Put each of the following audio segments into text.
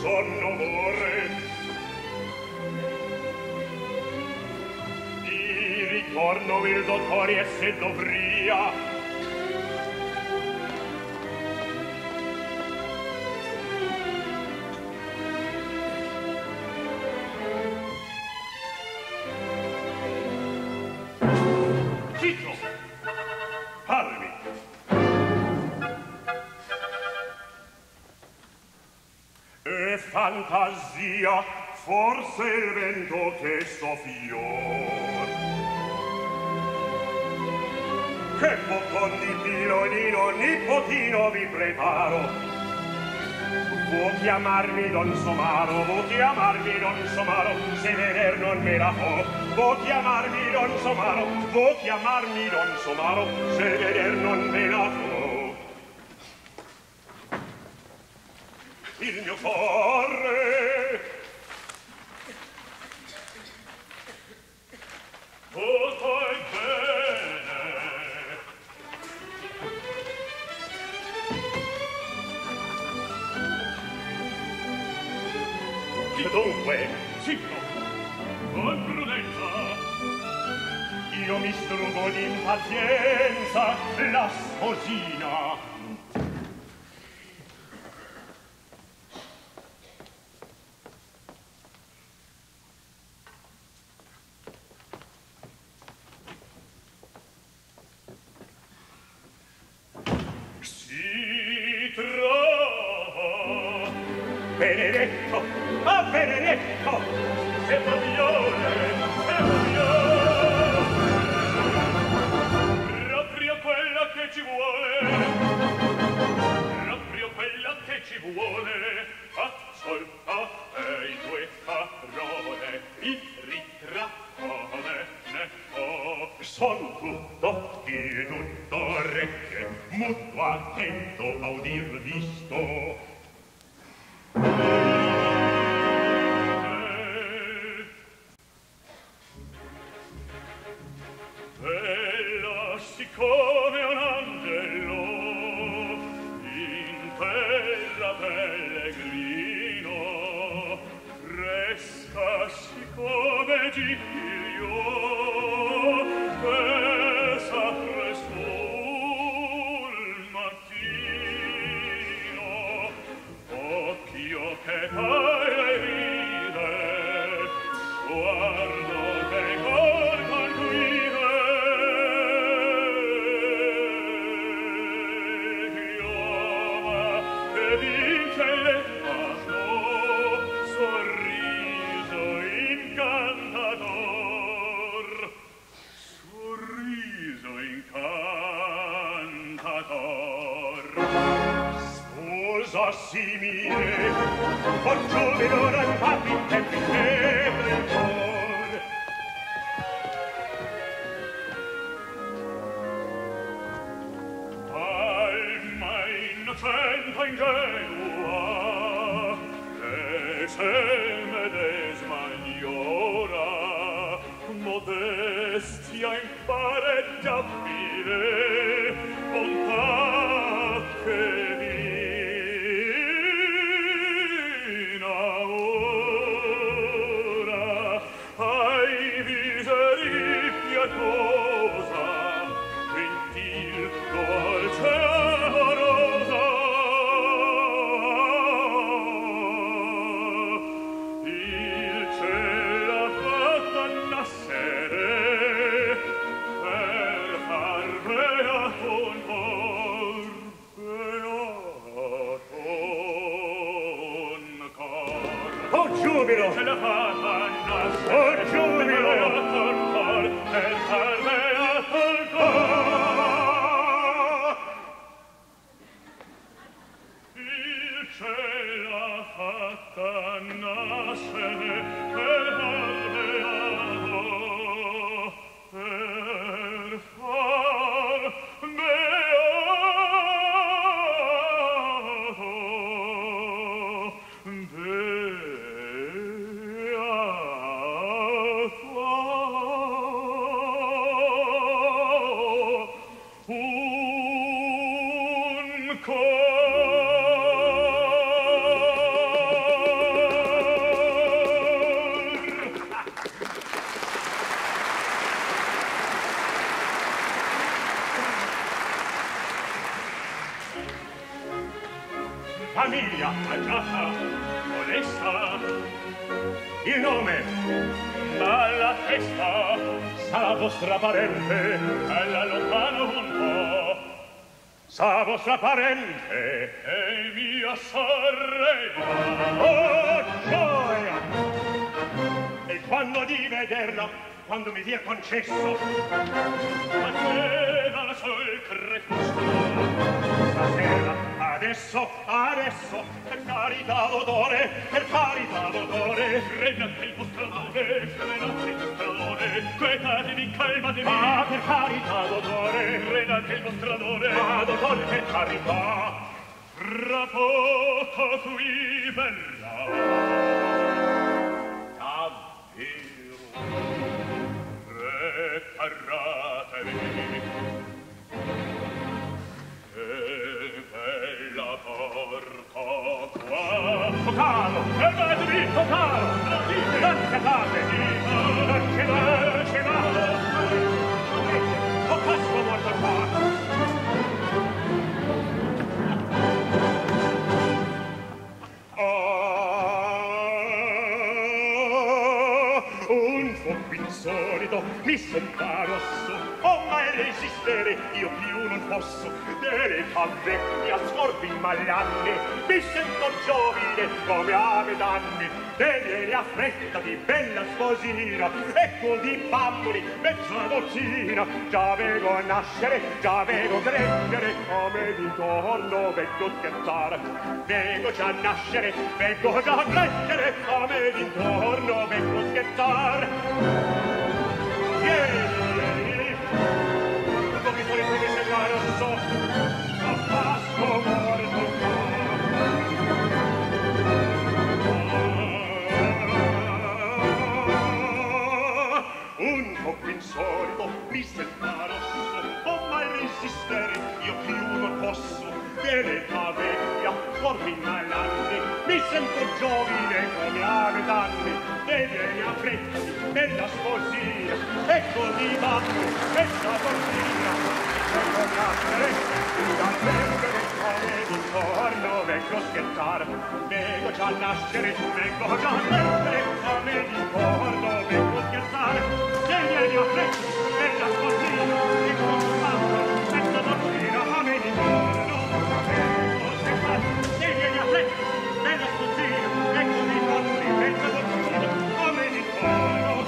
sonno vorrei. Di ritorno il dottore se dovria. Zitto! Parli! E fantasia, forse il vento che soffiò. Che boccon di pilonino nipotino vi preparo. Vuoi chiamarmi Don Somaro, vuoi chiamarmi Don Somaro, se veder non me la fo. Vuoi chiamarmi Don Somaro, vuoi chiamarmi Don Somaro, se veder non me la fo. Il mio cuore tutto è bene. E dunque, zitto, con prudenza, io mi strugo d'impazienza la sposina. Benedetto, ah Benedetto, è Fabione, proprio quella che ci vuole, proprio quella che ci vuole, ascolta i due parole, mi ritrappone, son tutto orecchie, muto attento a udir visto. Bella siccome un angelo in terra pellegrino, fresca siccome giglio che s'apre sul mattino, occhio che pare ride, guardo che col guide. Simile, for giubilo non fatti in tempi che ancor. Alma innocente ingenua, che se medesima ignora, modestia impareggiabile, bontà che giubilo! Ce la fatta nascere! Oh, giubilo! Nel beato il cor! Il ciel ha fatta nascere per far beato, per far un cor. famiglia agiata, onesta. Il nome, dalla testa, sa vostra parente, alla lontano un po'. Sa vostra parente, è mia sorella. Oh, gioia! E quando di vederla, quando mi dia concesso, ma c'era sol crepuscolo. Stasera, adesso, per carità d'odore, frenate il vostro amore, quetatevi, calmatevi. Ma per carità d'odore, frenate il vostro amore, ma d'odore per carità. Tra poco qui verrà. Davvero, preparatevi. Porco qua. Tocalo, fermatevi, tocalo. Non cadate, non ce va. Ho passo morto qua. Un po' qui insolito, mi sembra rosso. Oh, mai resistere, io più non posso. Dereca vecchia, scorbi malanni, mi sento giovine come a met'anni. Te vieni affrettati, bella sposina, ecco di bamboli, mezza dozzina. Già vedo nascere, già vedo crescere, come d'intorno vedo scherzare. Vedo già nascere, vedo già crescere, come d'intorno vedo scherzare. Vieni, tutto mi fuori che sembra rosso, a passo morto qua. Un po' più insolito, mi sembra rosso, oh mai resistere, io più non posso. Verità vecchia, corpi malanni, mi sento giovine come a met'anni. E vieni a frettati, bella sposina, ecco di babbo, questa bambina. Vengo a nascere, da prendere come d'intorno vengo a scherzare. Vengo già a nascere, vengo già a prendere come d'intorno vengo a scherzare. E vieni a frettati, bella sposina, ecco di babbo, questa bambina come d'intorno. E vieni a frettati, bella sposina, ecco di babbo, questa bambina. Come di fuoco,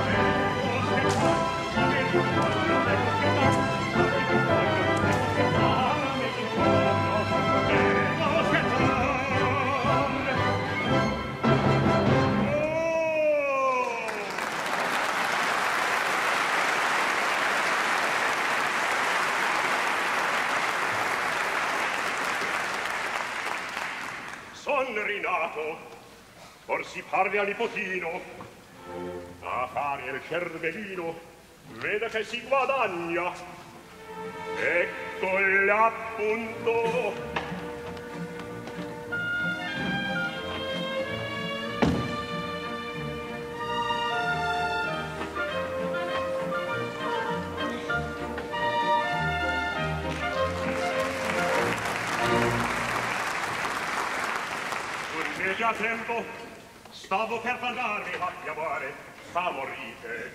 son rinato, or si parve al nipotino, a fare il cervellino, veda che si guadagna. Ecco l'appunto. Già tempo, stavo per parlarvi a chiamare, favorite.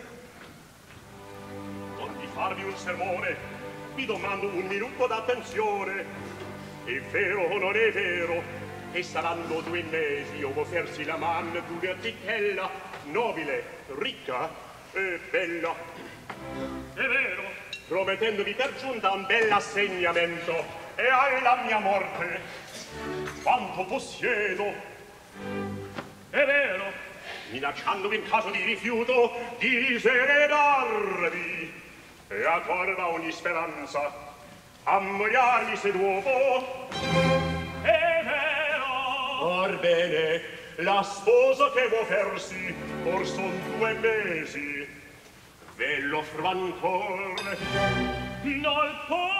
Non di farvi un sermone, vi domando un minuto d'attenzione. È vero o non è vero che saranno 2 mesi ove offersi la man d'una zitella nobile, ricca e bella? È vero, promettendovi per giunta un bell'assegnamento e alla mia morte quanto possiedo. È vero, minacciandovi in caso di rifiuto di diseredarvi e a corda ogni speranza ammogliarvi se dopo. È vero. Orbene, la sposa che v'offersi or son 2 mesi, ve l'offro ancor. Non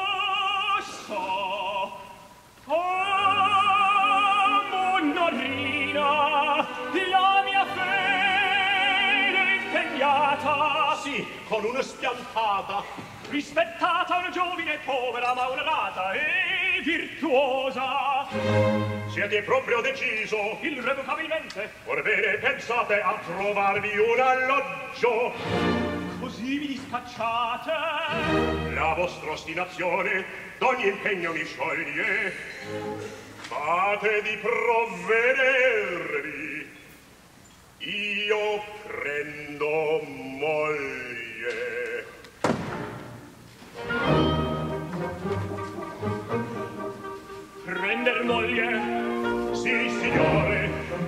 posso. Monorina, la mia fede impegnata. Sì, con una spiantata, rispettata una giovine povera ma onorata e virtuosa. Siete proprio deciso? Irrevocabilmente. Orbene, pensate a trovarvi un alloggio. Così vi dispacciate? La vostra ostinazione d'ogni impegno mi scioglie. Fate di provvedervi. Io prendo moglie. Prender moglie? Sì, signore.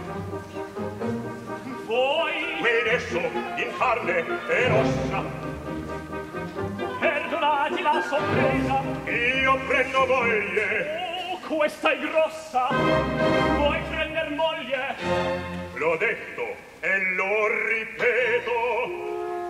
Voi? Qui adesso, in carne e ossa. Perdonati la sorpresa. Io prendo moglie. Oh, questa è grossa. Vuoi prender moglie? L'ho detto e lo ripeto.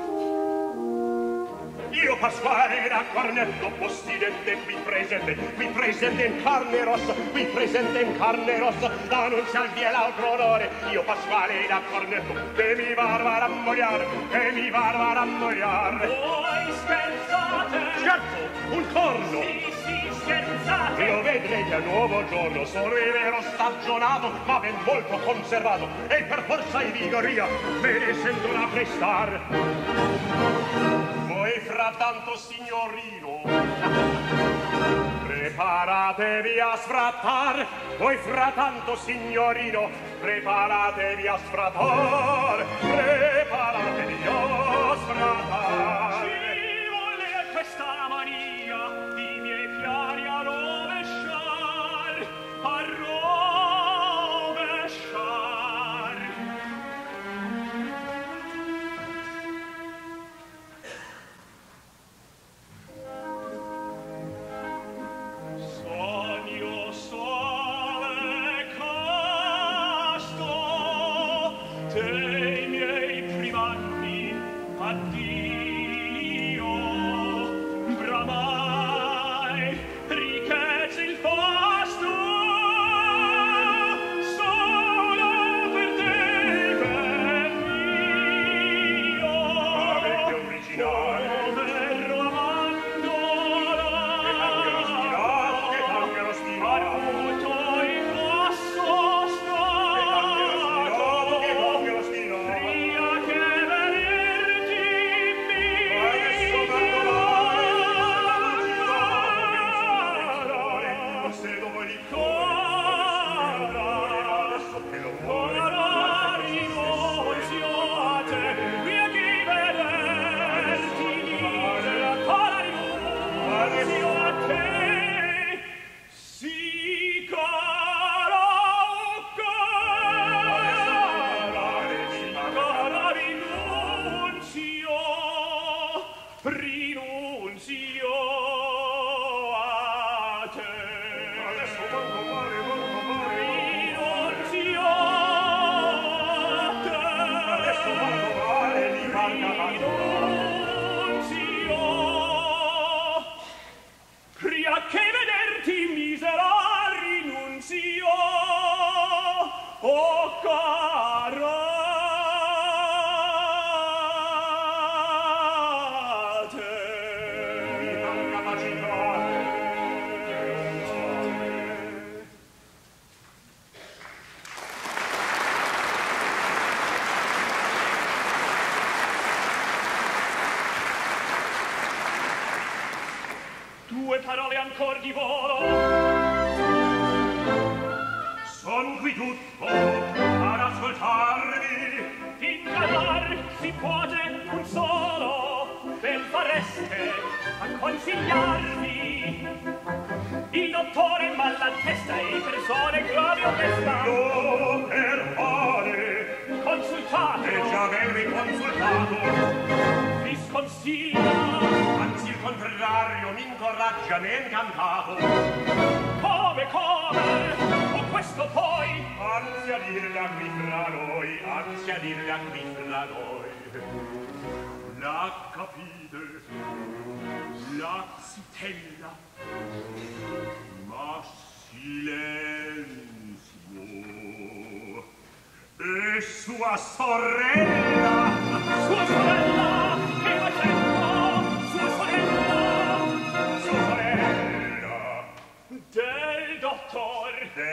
Io Pasquale da Cornetto, possidente qui presente in carne rossa, qui presente in carne rossa, d'annunziarvi è l'altro onore. Io Pasquale da Cornetto, che mi barbara a mogliare, che mi barbara a mogliare. Voi scherzate? Scherzo, un corno. Sì, scherzate. Lo vedrete a nuovo giorno, sono vero stagionato, ma ben molto conservato, e per forza di vigoria me ne sento da prestar. Voi frattanto, signorino, preparatevi a sfrattar. Voi frattanto, signorino, preparatevi a sfrattar. Preparatevi a sfrattar. Ci vuole questa mania di miei piani a rovesciar, a rovesciar. Sogno sole casto dei miei primanti, addio, bramai, ricchezza il pasto, solo per te, ben mio. Avete originale. Povero amandola, Che cambia lo stile. tutto il passo stato, Che cambia lo stile. pria che vederti Adesso mi guarda, se lo vuoi di adesso che lo vuoi. Rinunzio a te. Adesso manco male, Rinunzio a te. adesso manco male, mi manca tanto. Rinunzio. Pria che vederti misera, rinunzio. Oh cara. Mi manca capacità. Due parole ancor di volo. Son qui tutto ad ascoltarvi. Incantar si puote un solo, ben fareste a consigliarvi. Il dottore mal la testa e persone gravi onesta. No, per fare, Consultate, e già avervi consultato. vi sconsiglia. Anzi, il contrario, mi incoraggia, mi è incantato. Come? O questo poi? Anzi a dirla qui fra noi, anzi a dirla qui fra noi. La capite, la zitella, ma silenzio. E sua sorella, Sua sorella, che vuoi tempo? Sua sorella, sua sorella, del dottor. del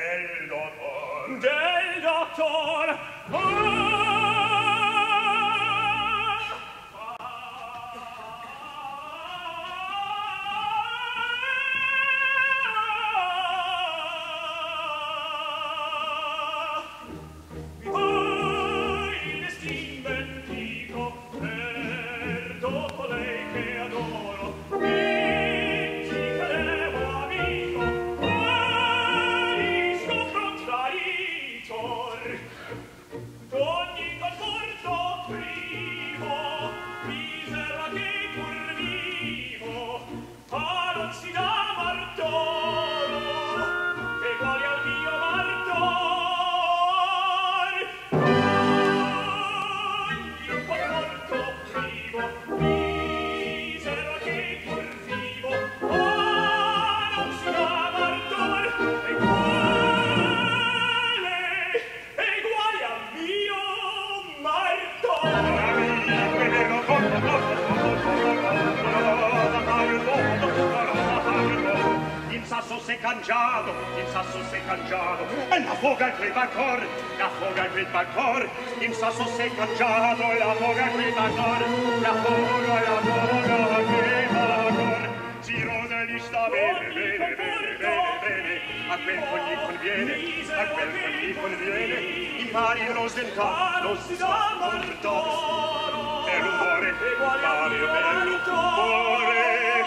il sasso s'è cangiato, e la foga al quel balcor, la foga al quel balcor, il sasso s'è cangiato, la foga al quel balcor, la foga al quel balcor, si roda gli sta bene, bene, bene, bene, bene, a quel che gli conviene, a quel che gli conviene, impari lo sdentare, lo sdentare, per l'umore, Mario, per l'umore.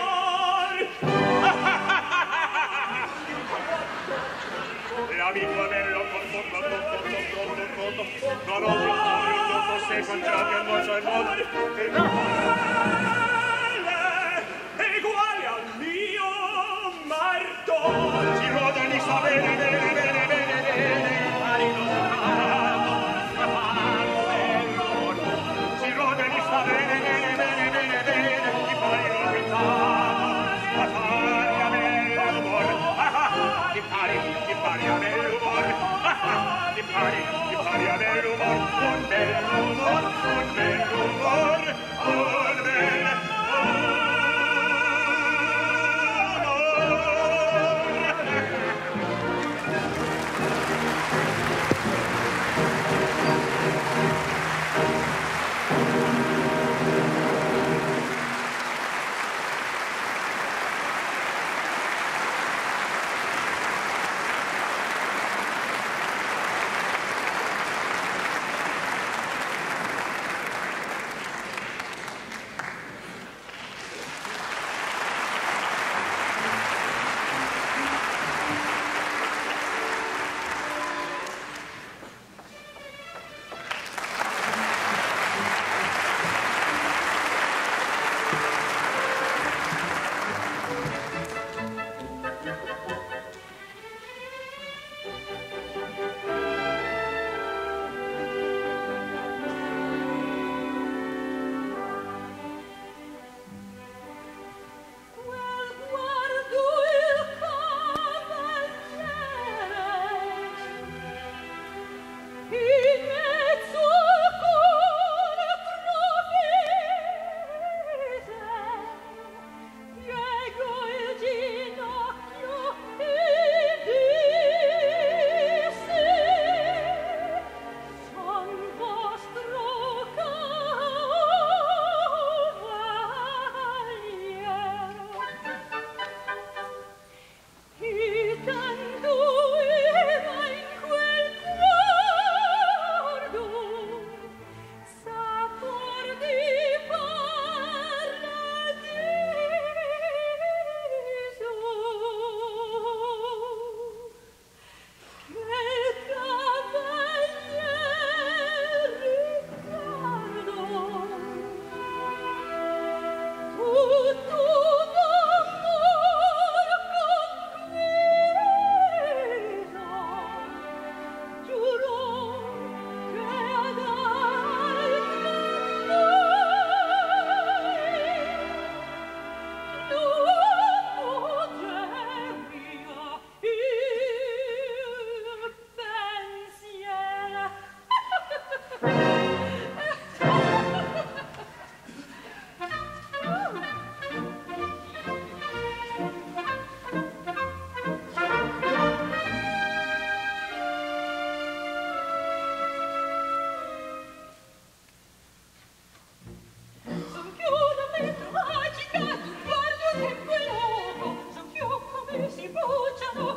Amico bello, non ho se mangiati al mondo al mondo eguale al mio marito. Si rodano, sta bene, bene, bene, bene, bene, si rodano, sta bene, bene, bene, bene, bene, ti pari lo pari a me l'umor, ti pari a me l'umor, un bell'umor, un bell'umor, un bell'umor.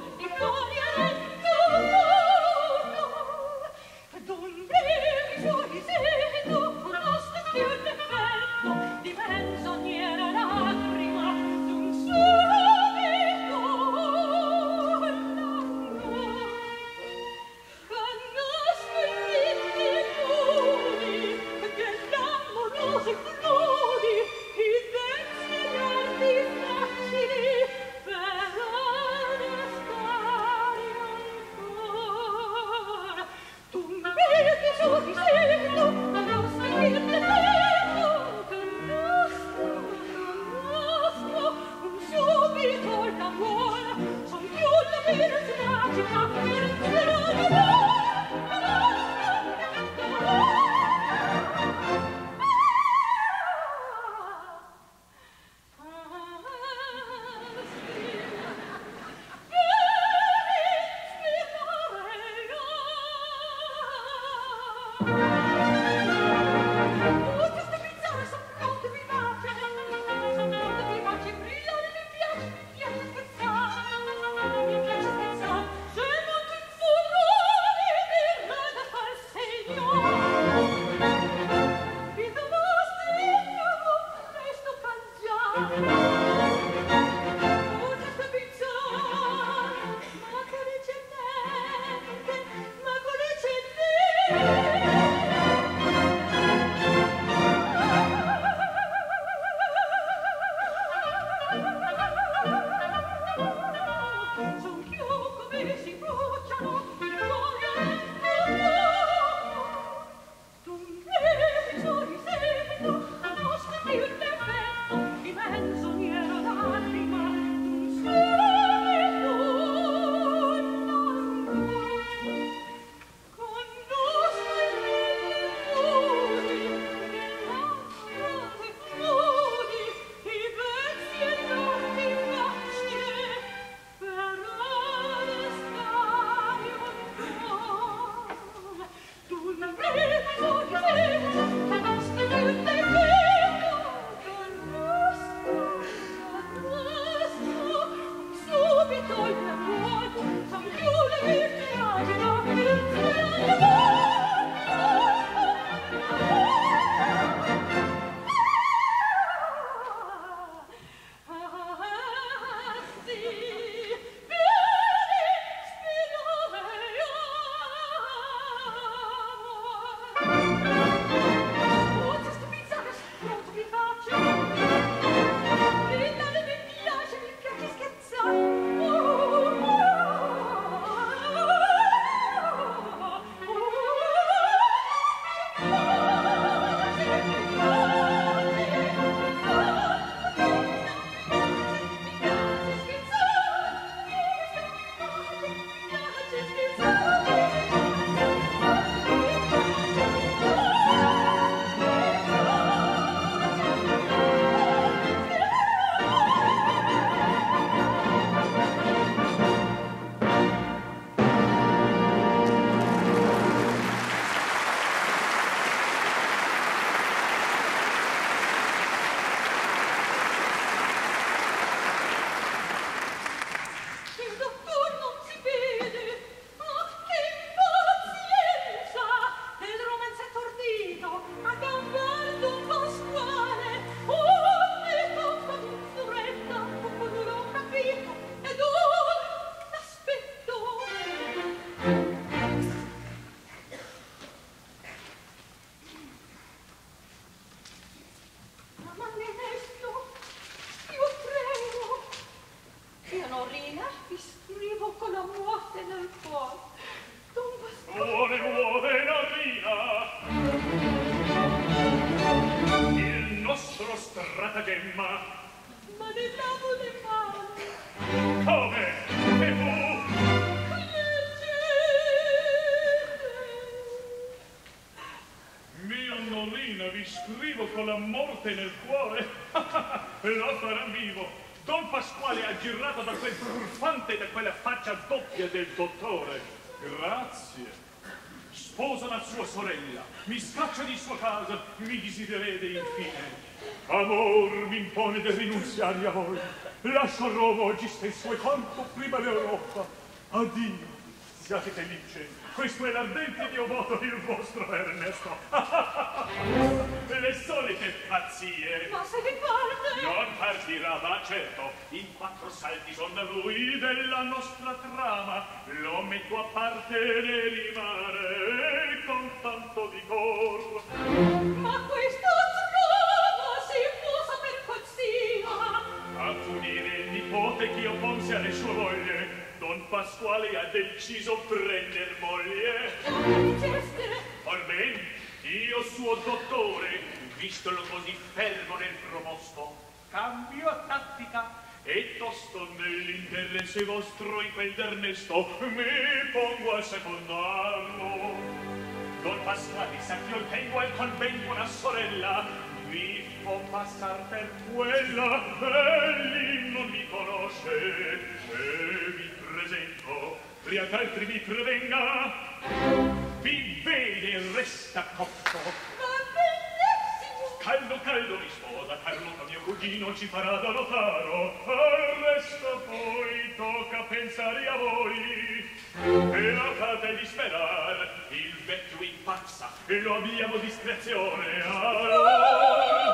Don't morte nel cuore. Don Pasquale. Vuole Norina. Il nostro stratagemma. Ma ne lavo le mani. Come? E tu? Mio Norina, vi scrivo con la morte nel cuore. Lo farà vivo. Don Pasquale ha girato da quel furfante e da quella faccia doppia del dottore. Grazie. Sposa la sua sorella, mi scaccia di sua casa, mi disiderede infine. Amor mi impone di rinunziare a voi. Lascio Roma oggi stesso e quanto prima l'Europa. Addio, siate felice. Questo è l'ardente mio voto, il vostro Ernesto. Le solite pazzie. Ma se ne parte? Non partirà, ma certo. In 4 salti son da lui della nostra trama. Lo metto a parte e ne rimane con tanto di cor. Ma questa trama si può saper pazzia. A punire il nipote che opponsi alle sue voglie. Don Pasquale ha deciso prender moglie. Orbene, io suo dottore, vistolo così fermo nel proposto, cambio a tattica e tosto nell'interesse vostro in quel d'Ernesto mi pongo a secondarlo. Don Pasquale sa che io tengo al convento una sorella, vi fo passar per quella, egli non mi conosce e vi presento, prima che altri vi prevenga, vi vede e resta cotto. Ma bellissimo! Caldo, caldo mi sposa, Carlota mio cugino ci farà da notaro, al resto poi tocca pensare a voi. E la fate disperar, il vecchio impazza, e lo abbiamo discrezione, allora.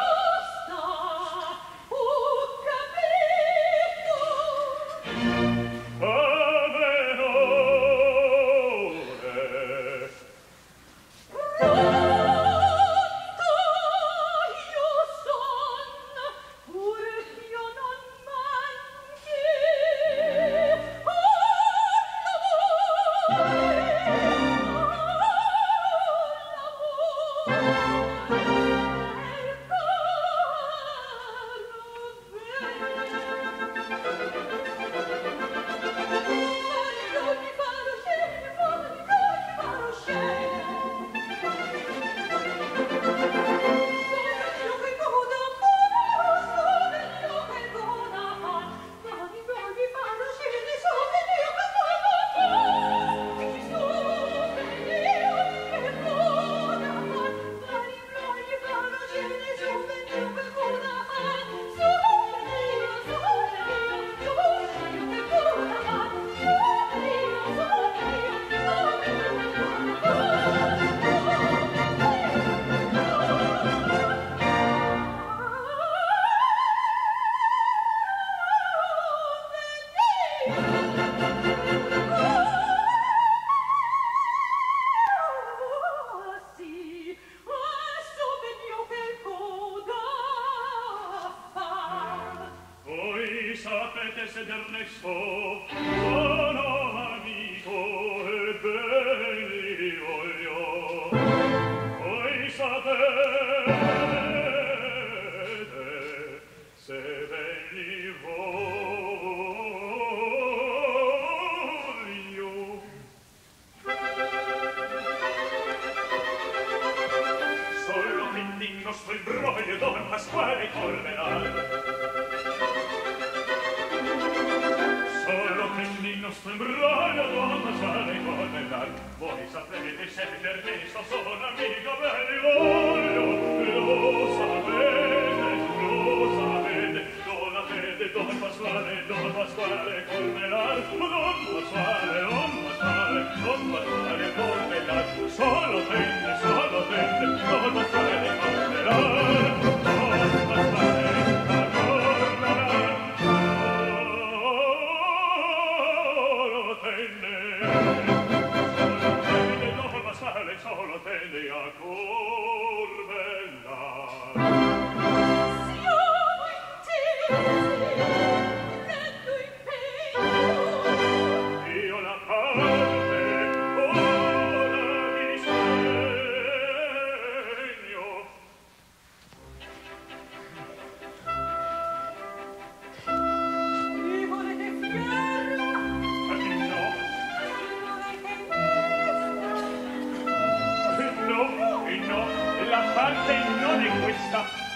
parte non è questa.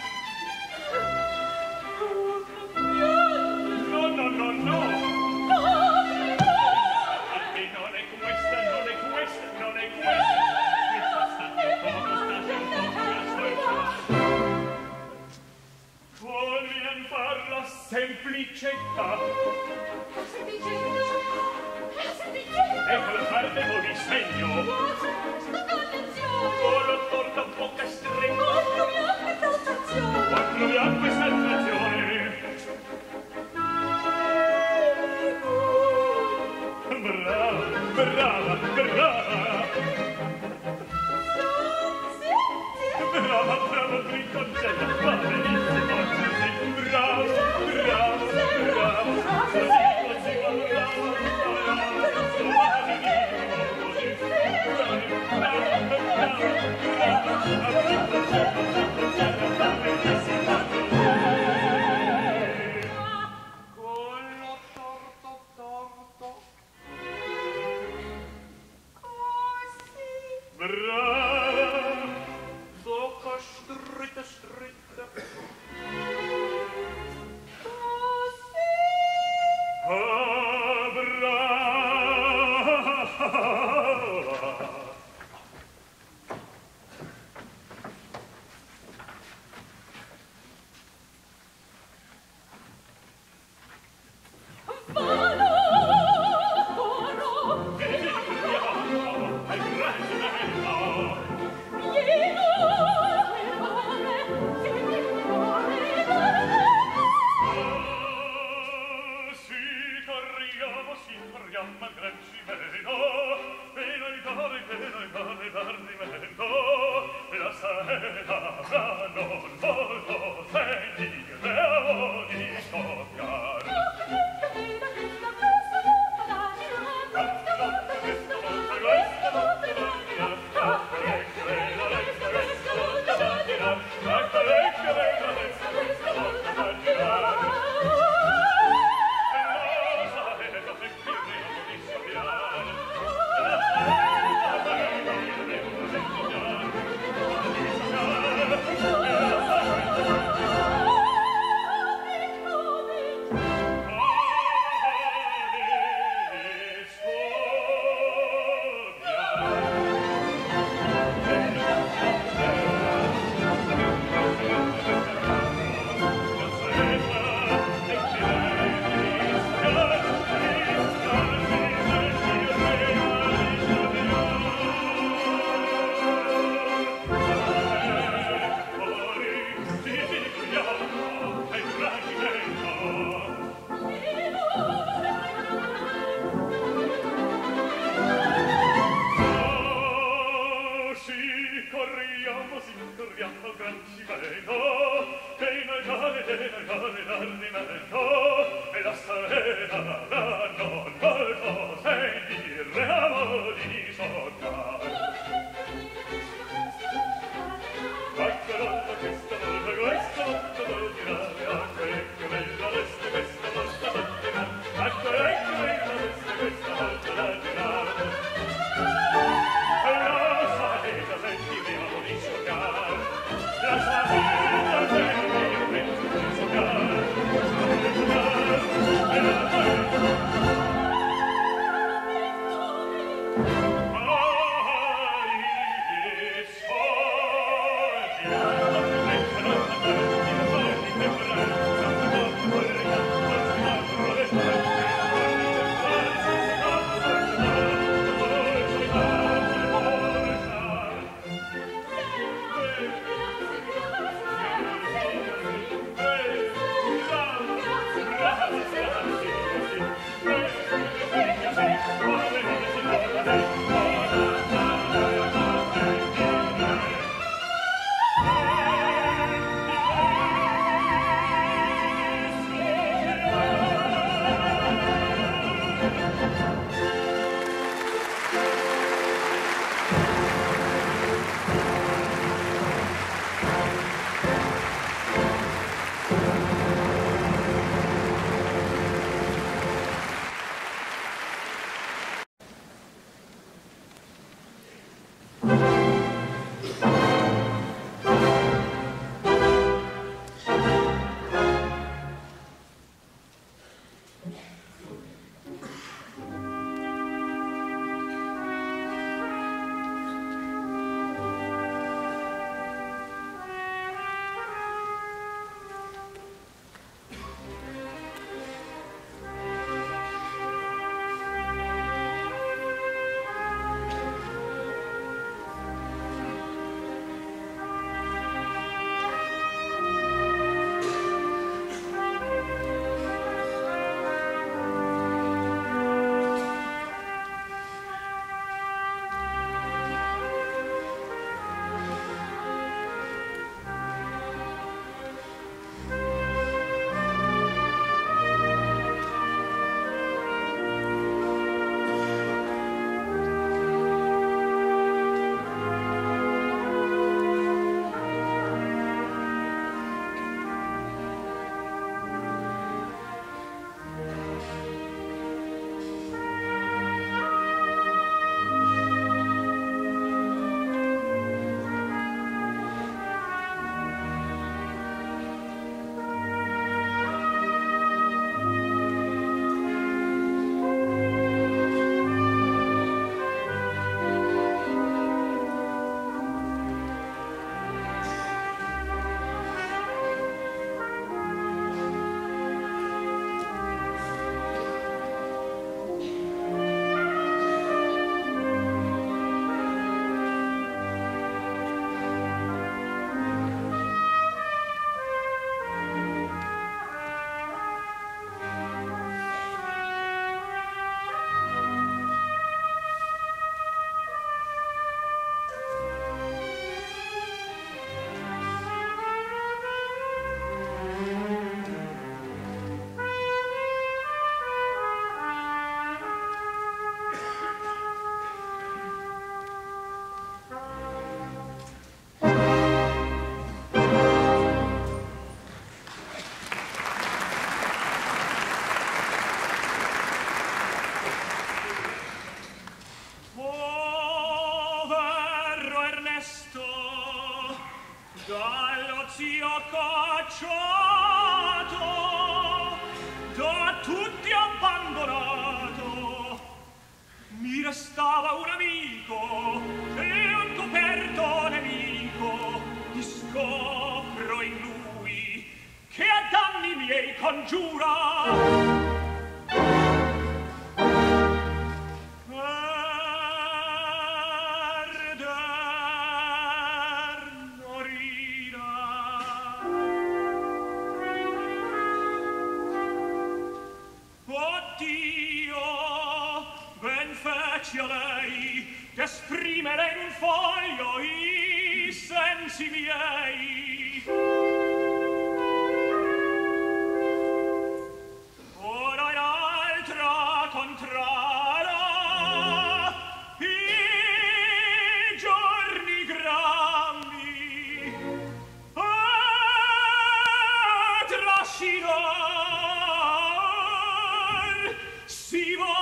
No, no, no, no. Parte non è questa, non è questa, non è questa. Voglian farla semplicetta. Ecco la parte mo vi segno. Ora torta un po' castretta. Quattro bianche sensazione. Brava, brava, brava. Brava, brava, brincocella, va benissimo, così, bravo, bravo, bravo, così, così, bravo, va benissimo, così, bravo, bravo, bravo, bravo, brincocella, va benissimo, così. Collo torto, torto. Così. Bravo. Bocca stritta, stritta. Così. Ah, brava. dallo zio cacciato, da tutti abbandonato, mi restava un amico e un coperto nemico. Discopro in lui che a danni miei congiura. A lei d'esprimere in un foglio i sensi miei. Ora in altra contrada i giorni grammi a trascinar si va.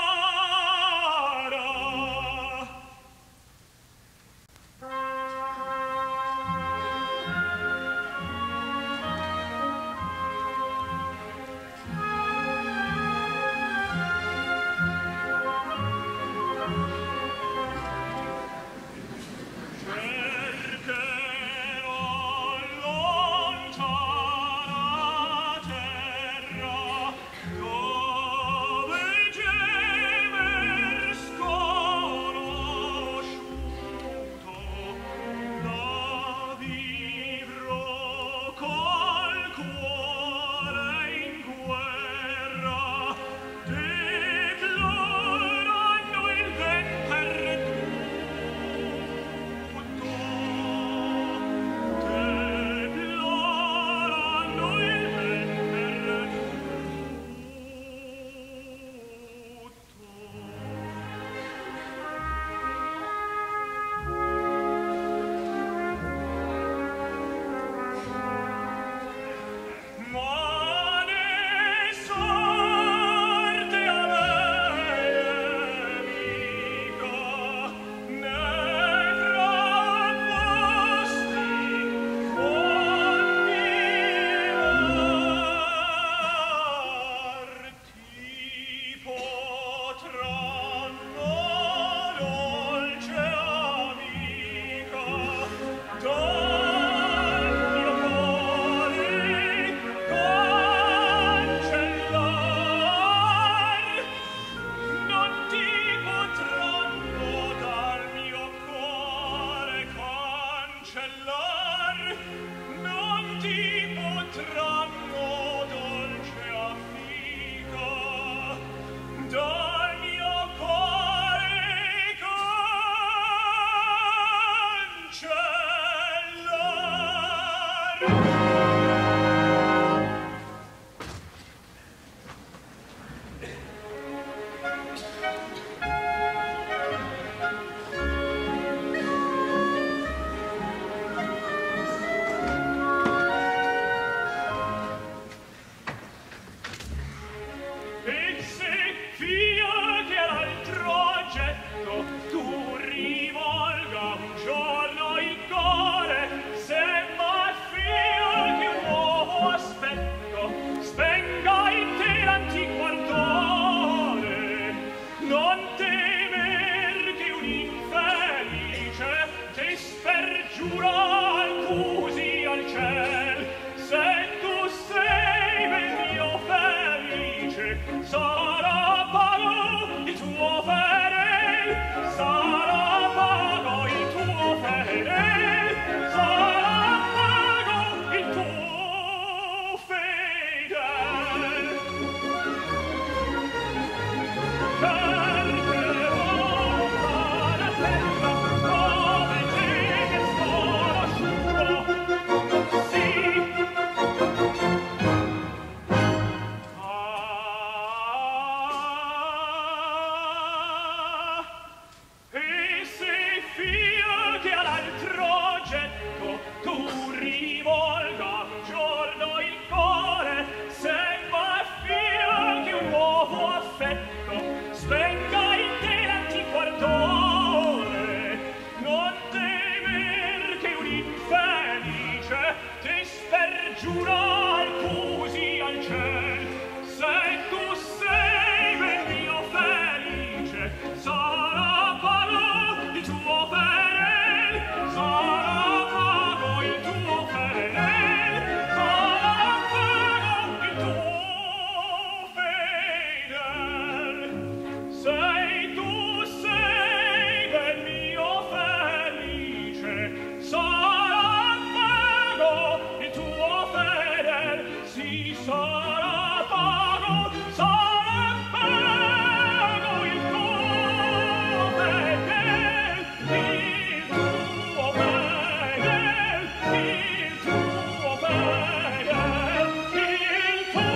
giurar così al ciel, se tu sei ben mio felice, sarà pago il tuo fedel, sarà pago il tuo fedel, sarà pago il tuo fedel. Sei tu sei ben mio felice, sarà pago il tuo fedel, sì sarà pago, sarà pago il tuo fedel, il tuo fedel, il tuo fedel, il tuo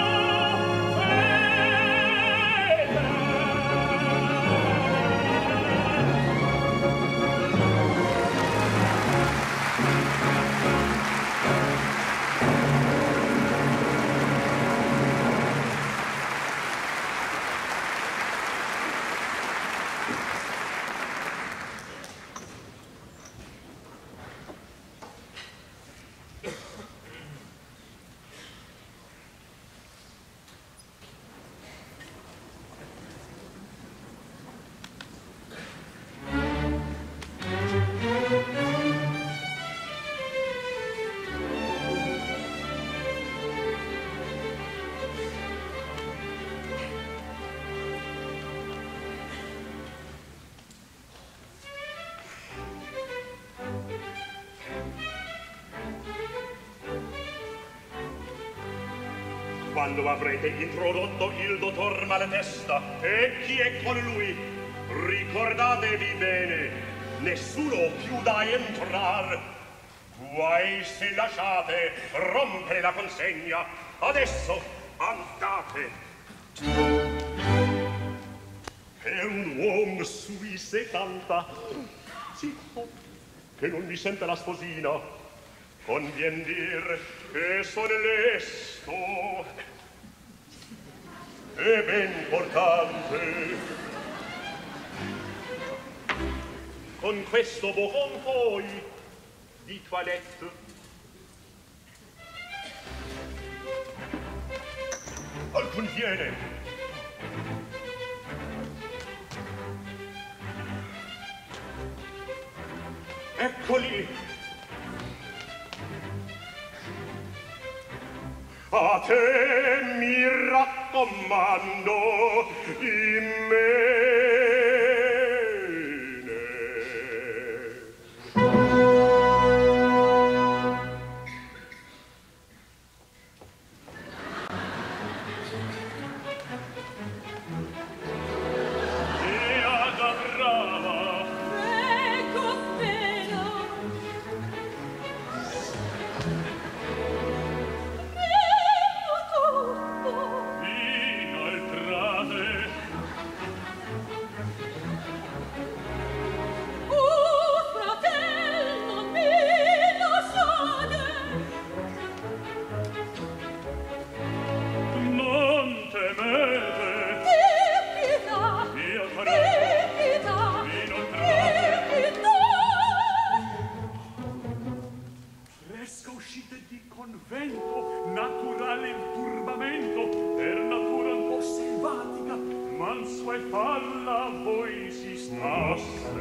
Quando avrete introdotto il dottor Malatesta e chi è con lui, ricordatevi bene, nessuno più da entrar. Guai se lasciate rompere la consegna. Adesso andate. Per un uomo sui 70, sì, che non mi sente la sposina, convien dir che son lesto e ben portante. Con questo bocon poi di toilette alcun viene. Eccoli. A te mi raccomando immene. Beata brava, Ecco appena. inoltrate, Fratello mio, sade, non temete, pietà, mia cara, pietà, inoltrate, pietà. fresca uscite di convento, naturale il turbamento, per natura un po' selvatica, manso e palla a voi si stasse.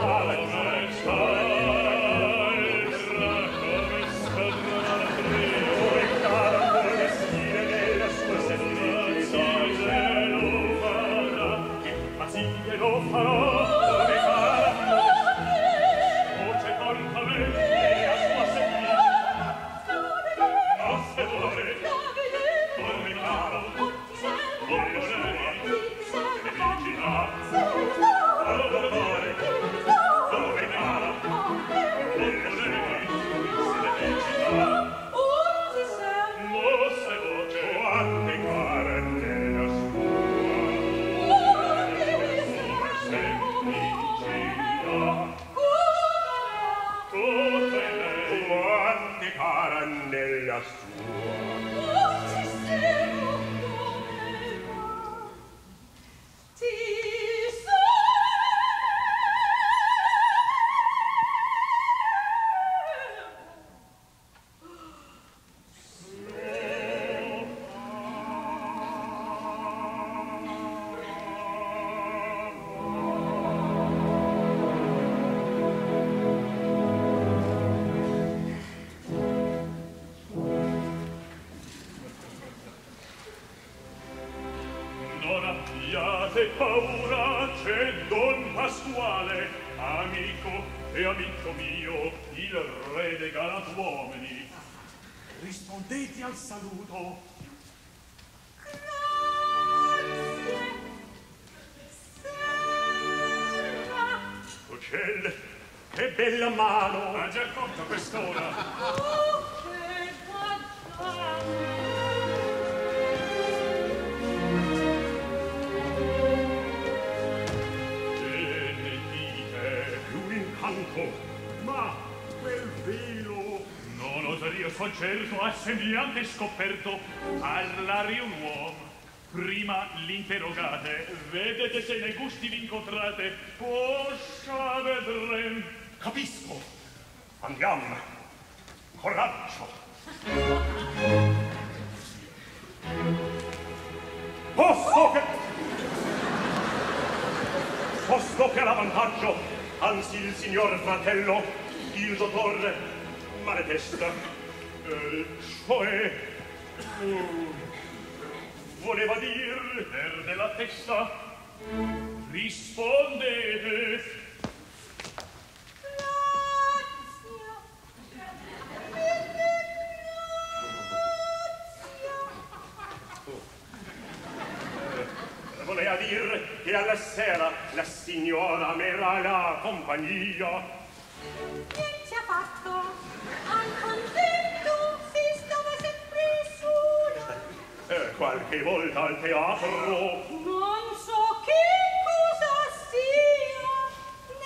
paura, c'è Don Pasquale, amico e amico mio, il re dei galantuomini. Rispondete al saluto. Grazie. Serva. Uccelle, che bella mano! Ha già conto quest'ora. Oh, che facciamo? Ma quel velo non osario sconcerto a sembiante scoperto parlare un uomo. Prima l'interrogate, vedete se nei gusti vi incontrate, poscia vedrem. capisco. Andiamo. Coraggio. Posto che all'avantaggio anzi il signor fratello, il dottor Malatesta, cioè, voleva dir Perde la testa, rispondete. Voleva dir che alla sera la signora m'era la compagnia. Niente affatto, al contento si stava sempre sola. Qualche volta al teatro. Non so che cosa sia,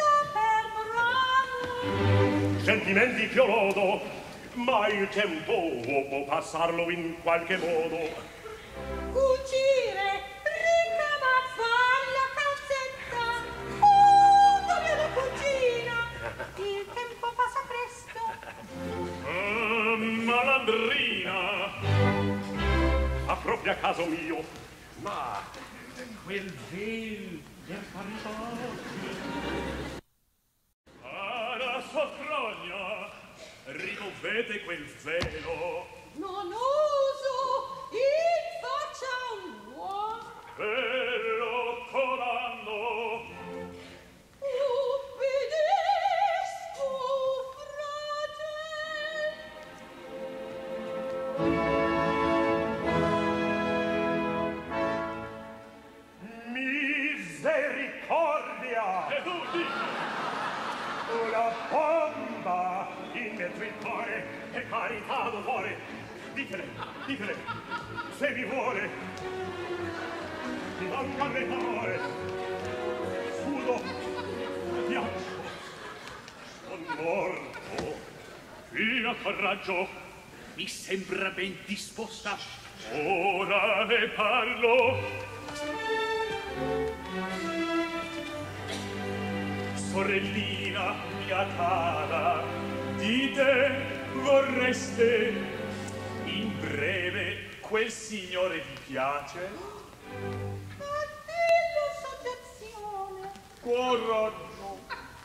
ne saper bravo. Sentimenti più lodo, ma il tempo può passarlo in qualche modo. Cucire, ricamar, far la calzetta. Oh, dove la cucina? Il tempo passa presto. Malandrina, A proprio a caso mio, ma quel vel per carità. cara Sofronia, rimovete quel velo. Non uso, in faccia un uomo. Bello comando, Ubbidisco, Misericordia! e tu dici, Una bomba in mezzo il cuore, che carità d'onore. Ditele, se mi vuole. Mi mancano le parole. Sudo, ghiaccio. Son morto. fia coraggio, mi sembra ben disposta. Ora ne parlo. Sorellina mia cara, dite, vorreste in breve quel signore vi piace? Addio, soggezione. Coraggio,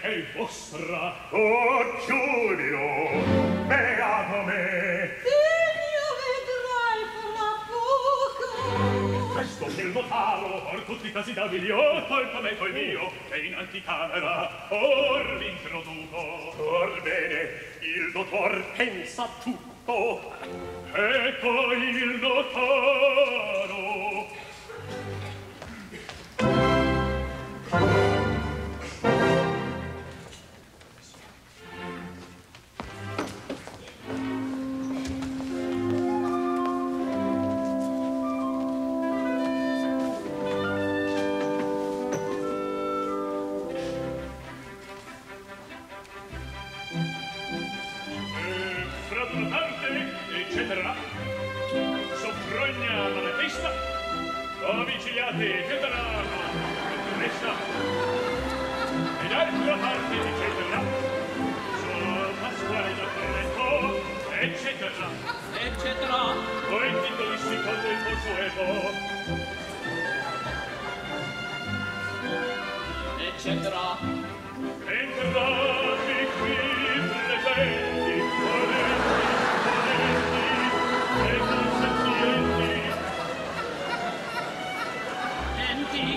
è vostra. Oh, giubilo, beato me. Figlio vedrai fra poco. Presto che il notaro, or tutti i casi d'abili, or tolto me col mio, e in anticamera, or l'introduco. Orbene, il dottor pensa tutto. Ecco il notaro. Fra d'una parte, eccetera, soffrogna la testa, domiciliate, eccetera, resta, e d'altra parte, eccetera, sono Pasquale da Corretto, eccetera, eccetera, poi titoli secondo il consueto, eccetera, entrambi qui presenti, volenti e consenzienti, enti,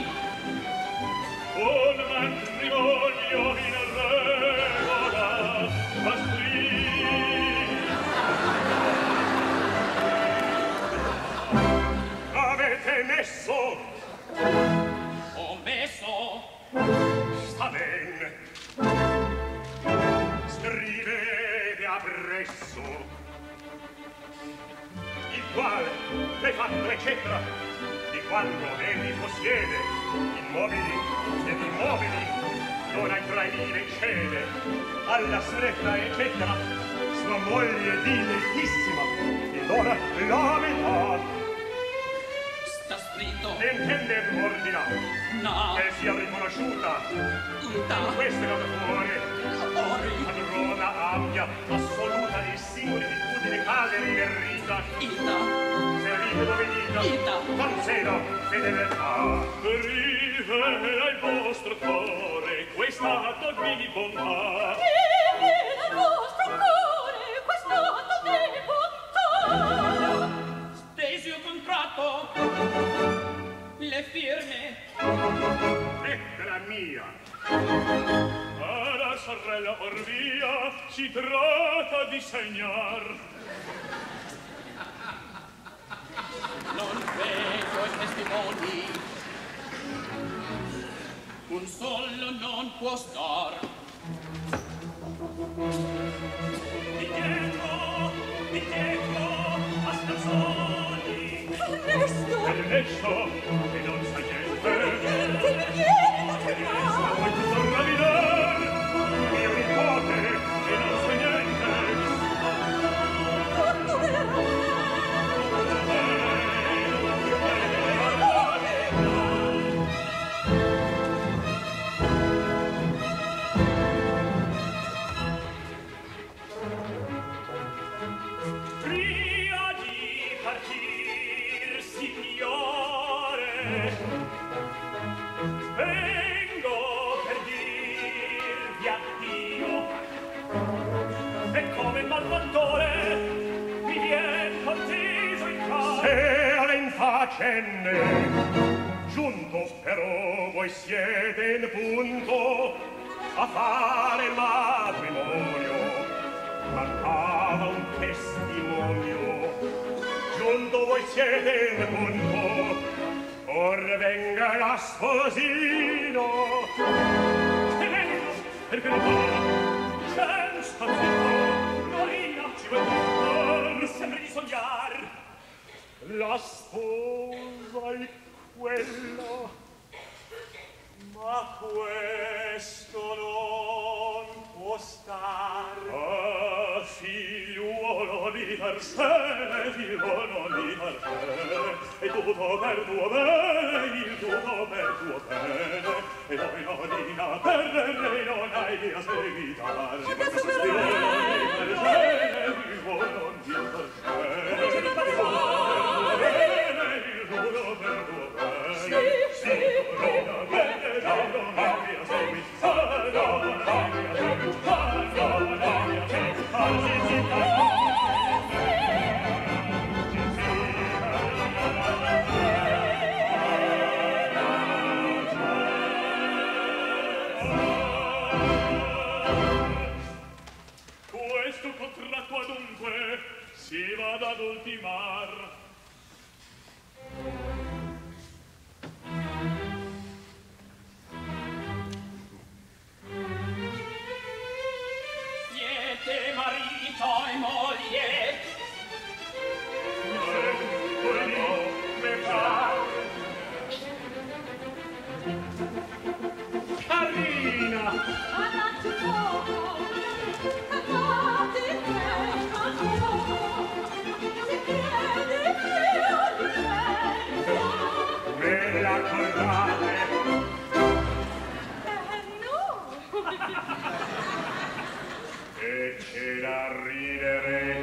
un matrimonio in regola pastri. Avete messo? ho messo, Sta ben. Scrivete appresso. Il quale, le fatto, eccetera, di quando egli possiede immobili ed immobili, non ai trainire cede, alla stretta, eccetera, sua moglie dilettissima, ed ora la metà. sta scritto, Intende ordina no, che sia riconosciuta ita, queste note fuori. ori, Padrona abbia assoluta di singoli virtudi case riverrita, ita, servite dovenita, Ita. concedo fedeltà. Rivela il vostro cuore questa divina bontà. Rivela il vostro cuore questo atto di bontà. stesi un contratto, le firme, Lettera mia, Alla sorella por via si tratta di segnar. non vedo i testimoni, un solo non può star, Di dietro, a stanzoni. Ernesto, Ernesto, che non sa niente. che vieni da te Ma vuoi tu torna a mirar? mio nipote, E non sa niente. tutto verrà. Prima di partir, signore, vengo per dirvi addio. E come malfattore mi vien conteso in casa. se alle infacenne giunto però voi siete in punto a fare matrimonio, mancava un testimonio. Giunto voi siete in punto, or venga la sposino. E vengo, perché non va, senza zitto, Marina, ci vuoi mi sembra di sognare. La sposa è quella, Ma questo non può star. Ah, figliuolo di per sé, figliuolo di per sé, e tutto per tuo bene, il tutto per tuo bene, e noi nonnina per re non hai di a seguitare. Figliuolo di per sé, figliuolo di per sé, il tutto per tuo bene, il tutto per tuo bene. Sì, sì, Non bene, non hai di a seguitare. ve l'accordate? No! E c'è da ridere,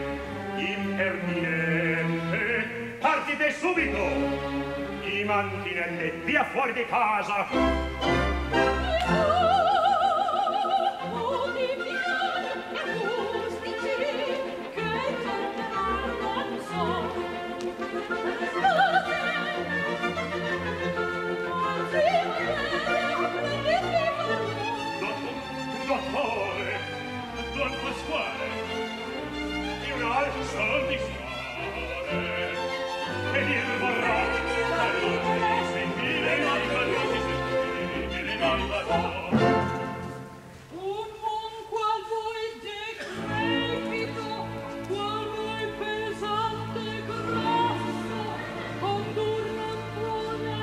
impertinente. Partite subito! I mantinelle, via fuori di casa! Dottore, Don Pasquale, di un alzo di stare, che dir vorrà, allora sentire mai valore, sentire mai valore. Un mon qual voi decrepito, qual voi pesante grosso, condur non vuole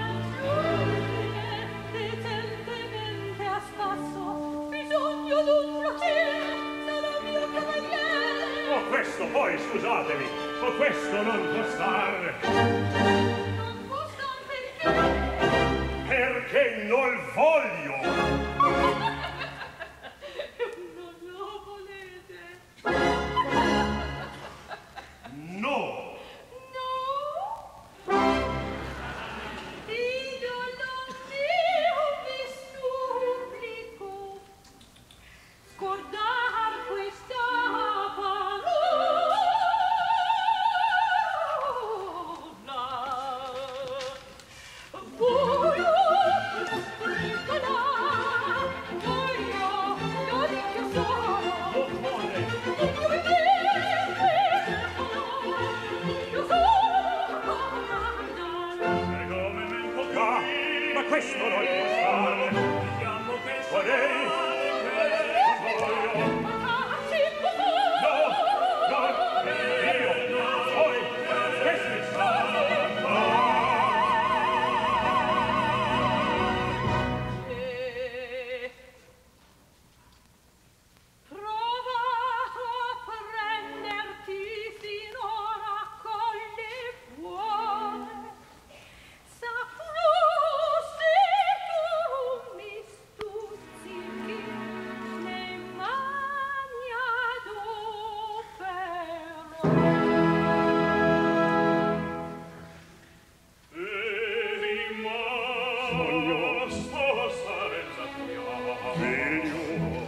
decentemente a spasso, bisogno d'un piacere, sarà mio cavaliere. Oh, questo poi, scusatemi, oh, questo non può star. Non può star perché? Perché non voglio. Non lo volete. No. No? Idolo mio vestubblico, scordar questa parola. Voi Ma questo non può stare. Vediamo che Vorrei. Provato a prenderti finora con le buone, saprò se tu mi stuzzichi le mani Sogno sposare la tua figlio.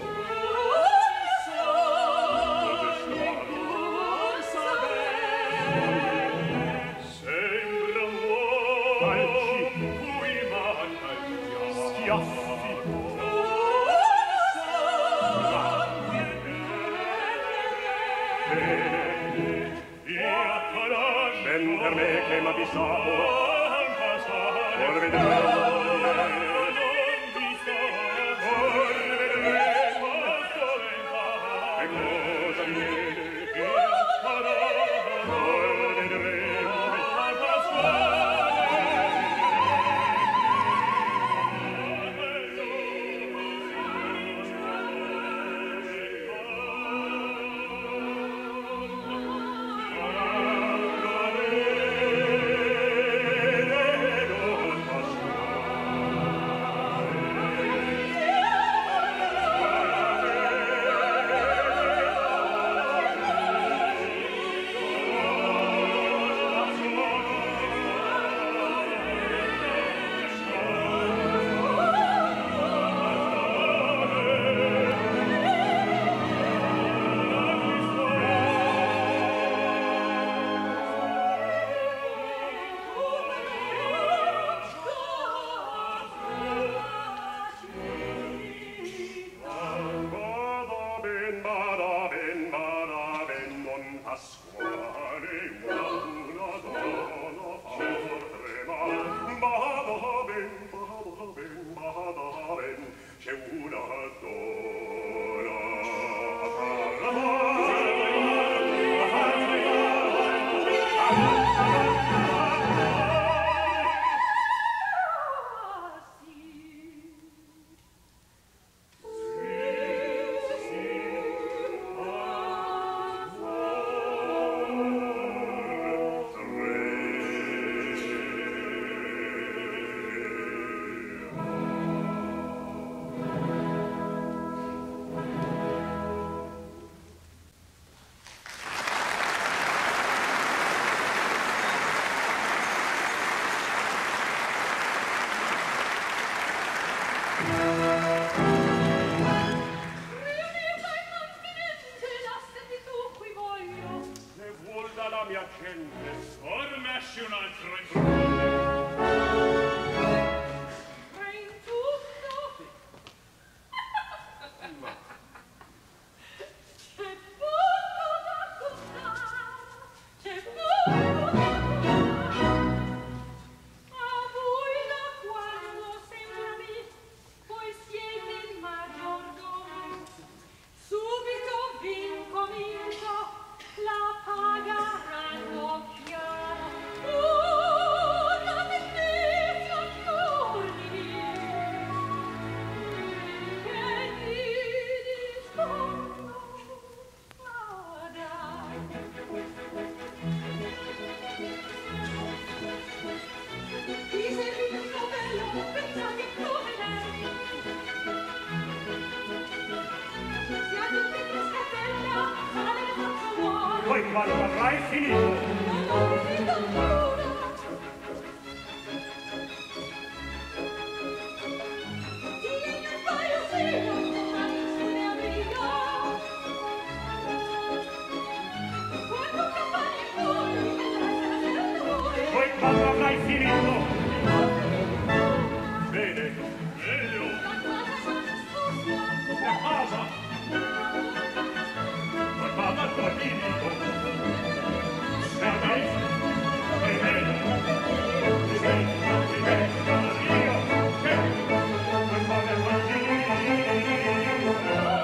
Sembra un uomo cui manca il schiaffi. Ben per me che m'avvisavo, or vedremo. Che cosa viene che farà? Or vedremo. quando avrai finito? Poi quando avrai finito? Bene. Meglio. La casa. Poi quando avrai finito? Servei. Bene. Io. Poi quando avrai finito?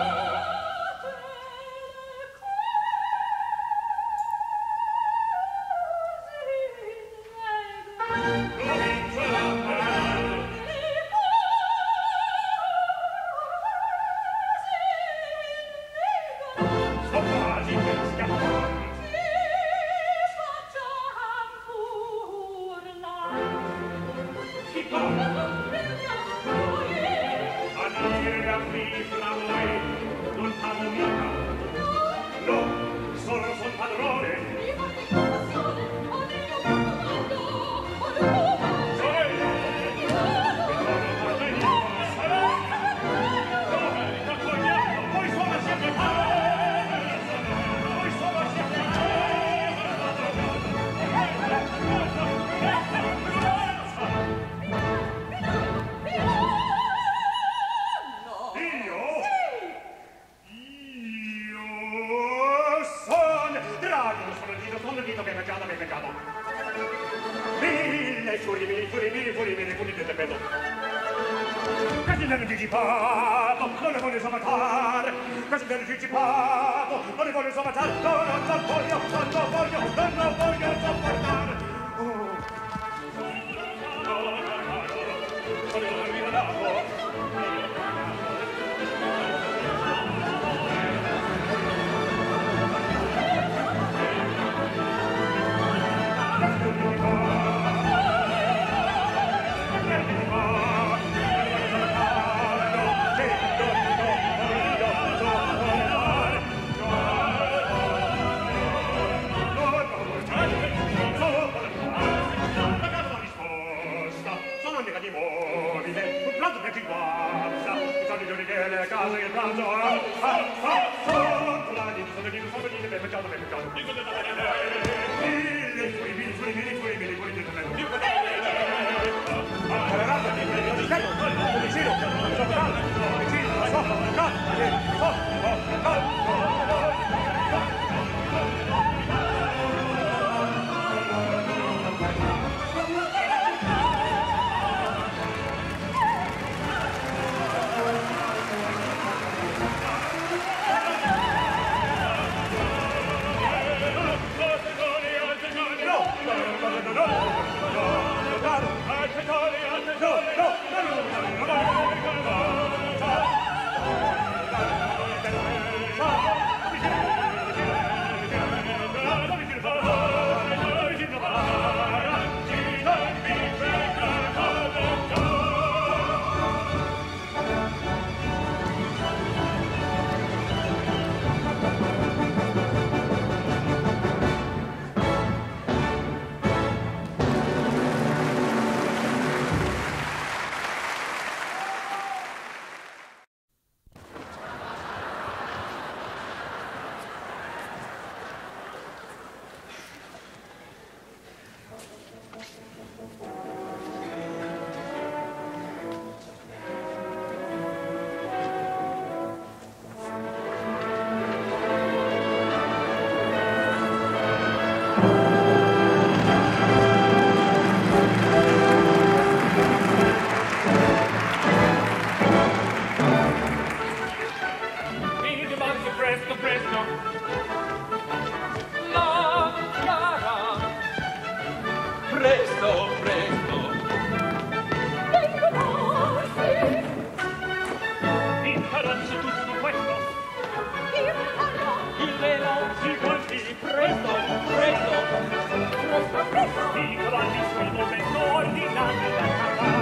I cavalli sul momento ordinati da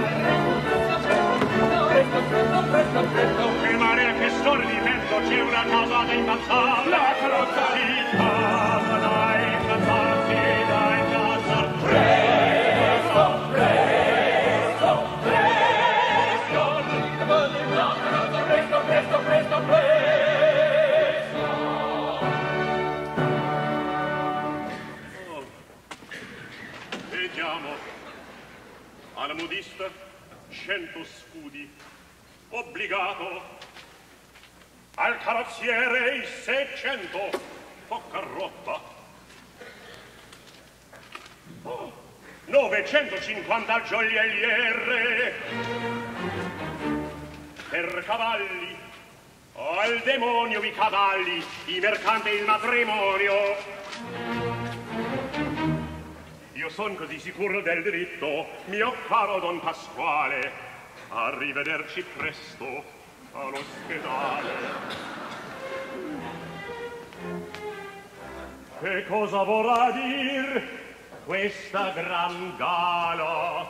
Che marea, che stordimento, c'è una casa da impazzare. La carrozza si passa Vediamo. Al modista 100 scudi. Obbligato. Al carrozziere i 600. Poca roba. 950 al gioielliere. Per cavalli. Al demonio i cavalli. I mercanti il matrimonio. Io son così sicuro del diritto, mio caro Don Pasquale. Arrivederci presto all'ospedale. Che cosa vorrà dir questa gran gala?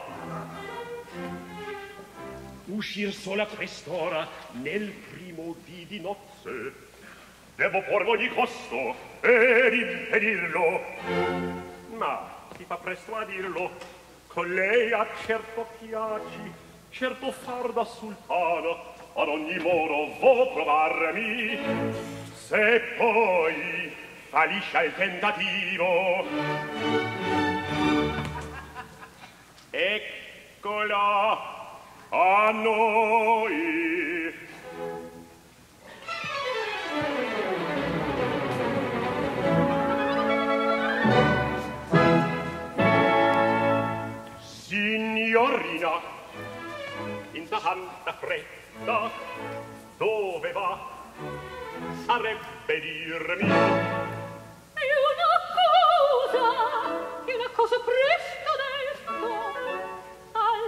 Uscir sola a quest'ora nel primo dì di nozze. Devo pormi ogni costo ed impedirlo. Ma si fa presto a dirlo, con lei ha certo piaci, certo far da sultana, ad ogni modo vo provarmi, se poi fallisce il tentativo. Eccola a noi. Signorina, in tanta fretta, dove va? Sarebbe dirmi. È una cosa presto detto. Al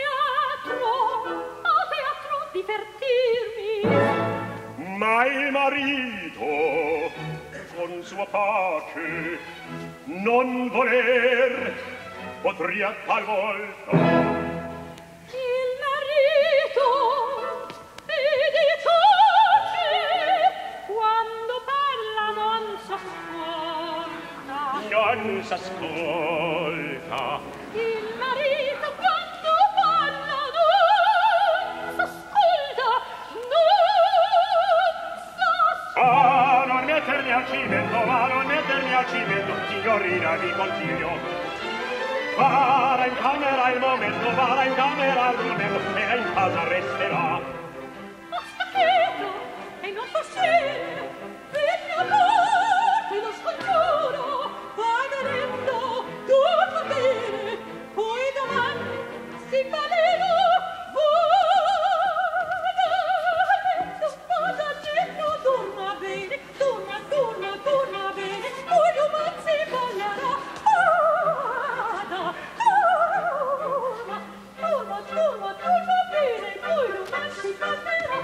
teatro divertirmi. Ma il marito, con sua pace, non voler, potria talvolta. Il marito di tace, quando parla non s'ascolta. Non s'ascolta. Il marito quando parla non s'ascolta. Non mettermi al cimento, signorina, vi consiglio. Vara in camera il momento, vara in camera il momento, e in casa resterà. Basta quieto e non possiede, per mia parte lo scongiuro, vai venendo, tutto bene, poi domani si valeno, vada a letto, dorma bene, dorma bene, poi domani si ballerà. Dorma bene, poi domani si ballerà.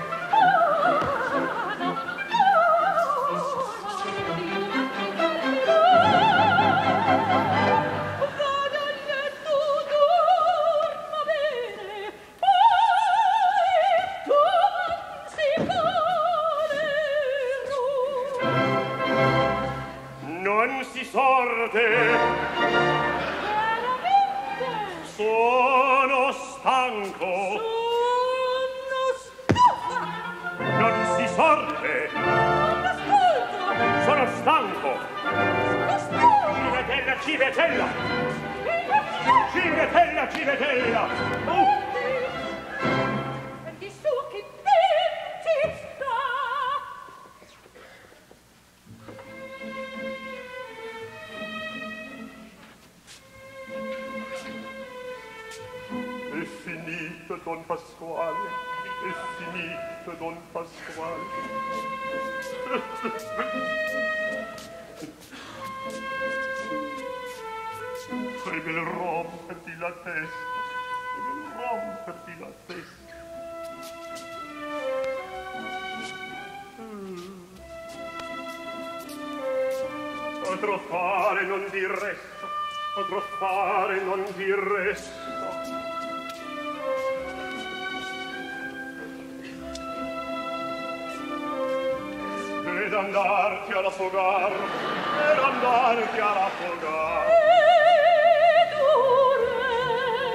Vada a letto, dorma bene, poi domani si ballerà. Non si sorte. Sono stanco. Sono stufa. Non si sorte. Non ascolto. Sono stanco. Sono stufa. Civetella. Di su che pensi sta. È finito, Don Pasquale. È finito, Don Pasquale. Deve romperti la testa. Deve romperti la testa. Potrò fare, non dir resto. Potrò fare, non dir resto. Ed andarti alla fogar, ed andarti alla fogar. Ed ora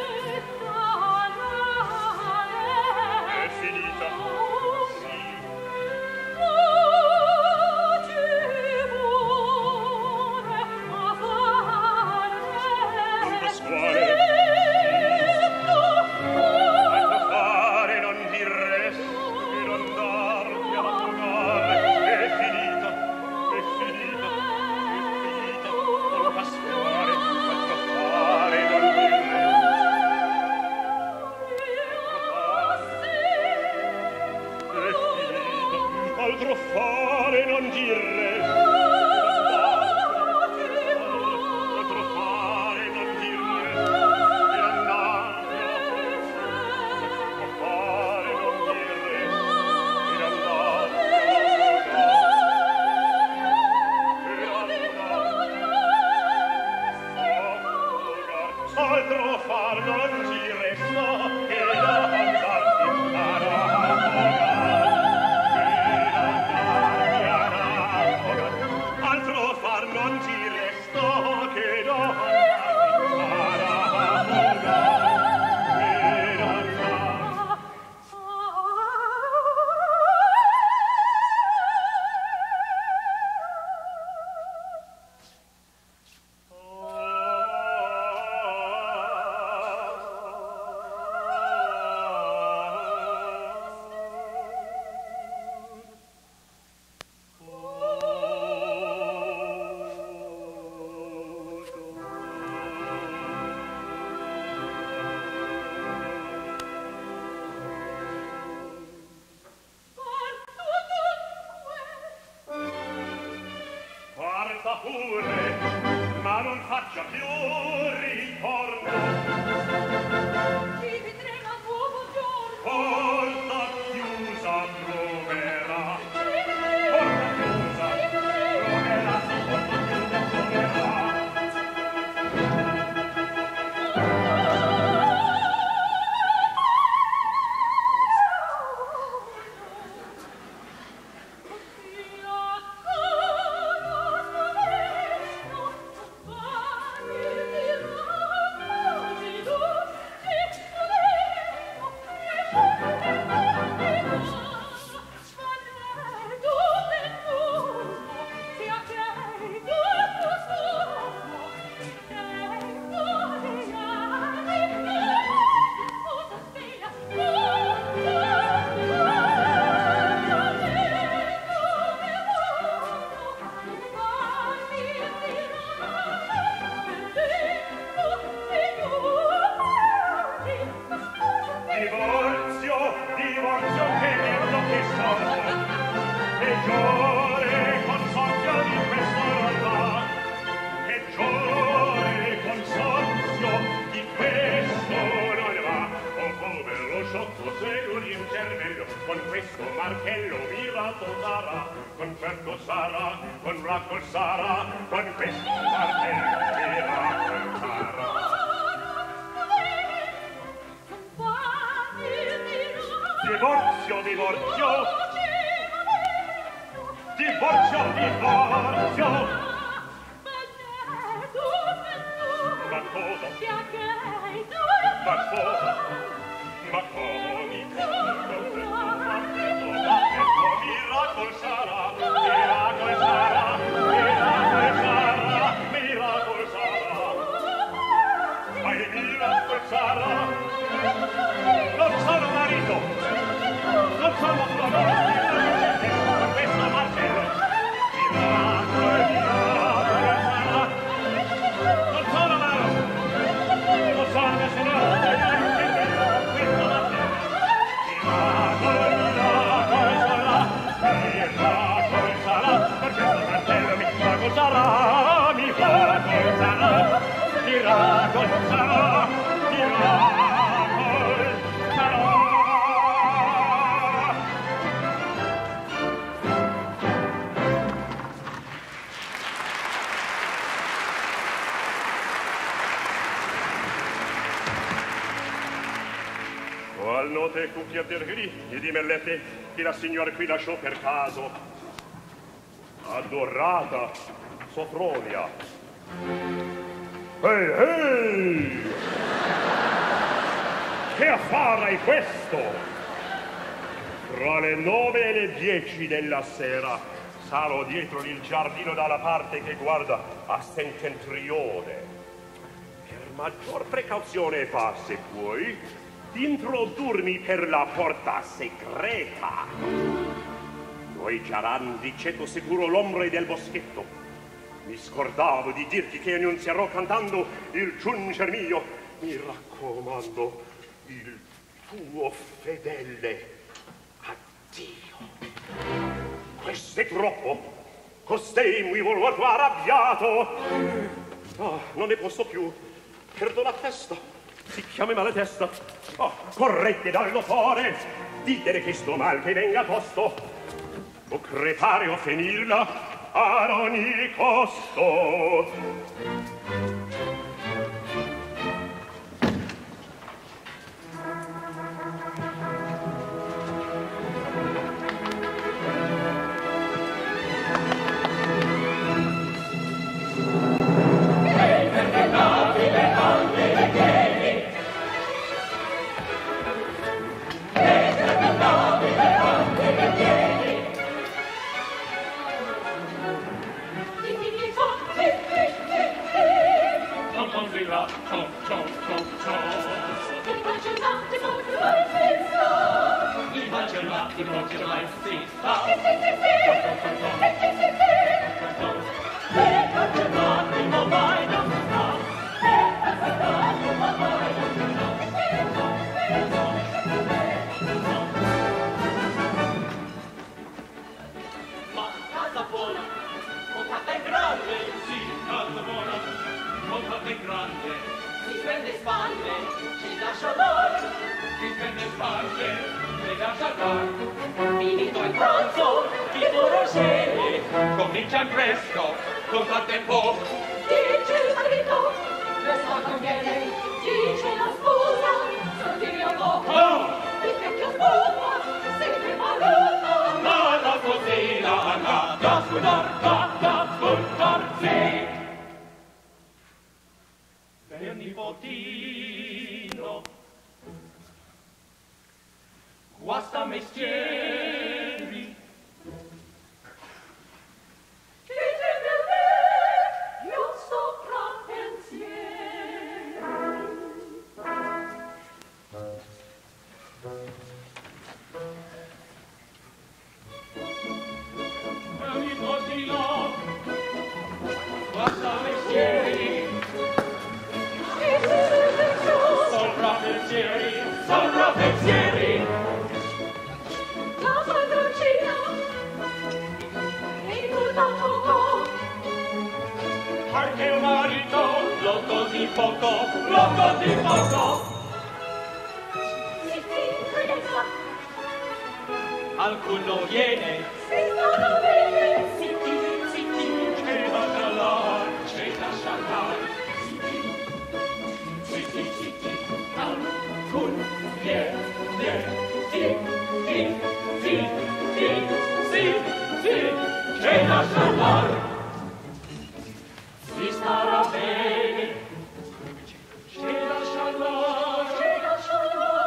Che la signora qui lasciò per caso. Adorata Sophronia. Ehi, ehi! Che affare è questo? Tra le 9 e le 10 della sera sarò dietro il giardino dalla parte che guarda a Settentrione. Per maggior precauzione fa, se puoi, di introdurmi per la porta segreta. Noi giarandi ceto sicuro l'ombre del boschetto. Mi scordavo di dirti che annunzierò cantando il giunger mio. Mi raccomando, il tuo fedele addio. Questo è troppo. costei mi vuol guardare arrabbiato. Ah, non ne posso più. Perdo la testa. Si chiama malatesta. Ah, correte dal dottore. Ditere che sto mal che venga tosto. O crepare o finirla ad ogni costo. Finito il pranzo, il porosele comincia presto, con quanto tempo Dice il marito, resta con viene, dice la sposa, sordiglio dopo, il vecchio sposa, sempre maluto. ma la sposina da sputarsi. Per nipotino, guasta mestieri, Dice mio me, io sopra pensieri. per nipotino, guasta mestieri, sopra pensieri, La padroncina, e il tanto perché un marito lo così poco, si incredeva, alcuno viene, si stava bene, zitti, che lascia là, zitti, alcun viene, sì, che lascia là. Si starà bene, ci lascia là, ci lascia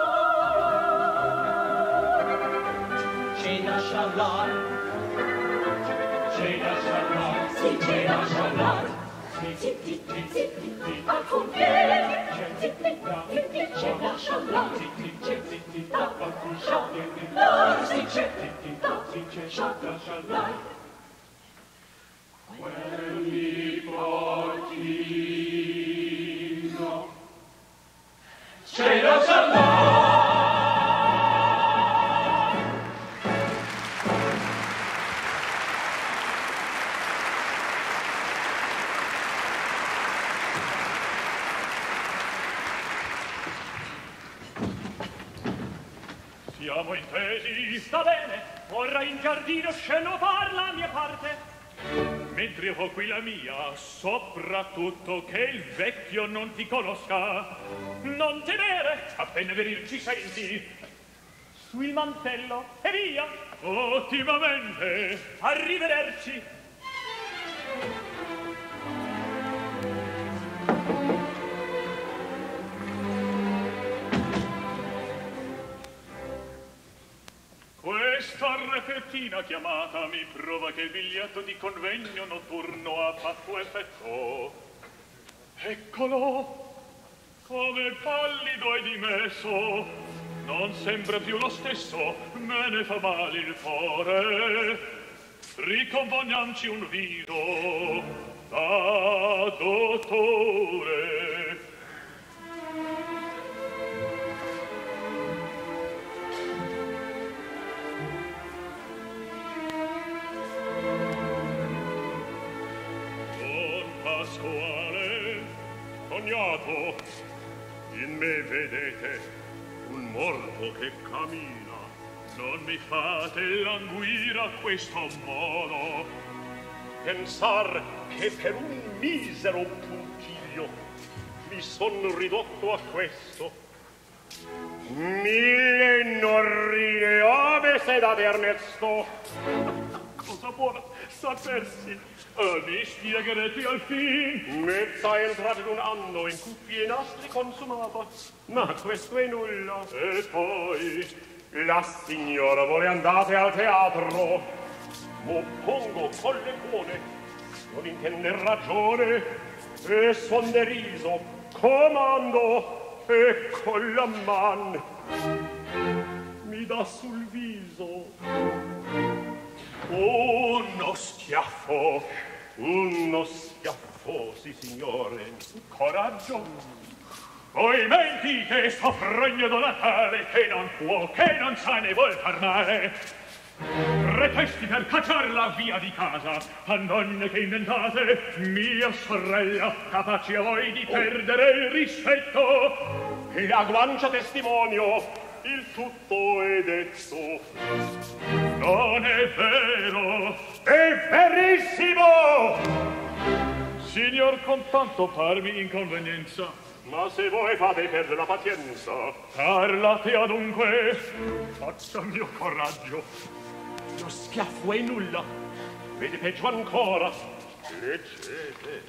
là, zitti, zitti, alcun viene, zitti, zitti, ci lascia là, da, scia, là, si c'è, da, scia, là. ce lascia là. Siamo intesi. Sta bene, ora in giardino scendo a far la mia parte. Mentre io ho qui la mia, soprattutto che il vecchio non ti conosca. Non temere, Appena venir ci senti, sul mantello e via, ottimamente. arrivederci. Questa repettina chiamata mi prova che il biglietto di convegno notturno ha fatto effetto. Eccolo, come pallido e dimesso, non sembra più lo stesso, me ne fa male il cuore. Ricomponiamoci un viso da dottore. morto. In me vedete un morto che cammina. Non mi fate languire a questo modo. Pensar che per un misero puntiglio mi son ridotto a questo. 1000 norrine ove se da Ernesto. Cosa buona sapersi. Mi spiegherete al fin. Mezza entrata d'un anno in cuffie e nastri consumata. Ma questo è nulla. E poi la signora vuole andate al teatro. M'oppongo con le buone, non intende ragione, e son deriso, comando, e con la man mi dà sul viso uno schiaffo, sì signore. coraggio. Voi mentite, sto fregno natale che non può, che non sa ne vuol far male. Pretesti per cacciarla via di casa, a donne che inventate, mia sorella, capaci a voi di perdere il rispetto. E la guancia testimonio, il tutto è detto. Non è vero. È verissimo! Signor, con tanto parmi inconvenienza. Ma se voi fate perdere la pazienza, Parlate adunque. Faccia mio coraggio. lo schiaffo è nulla. Vede peggio ancora. Leggete.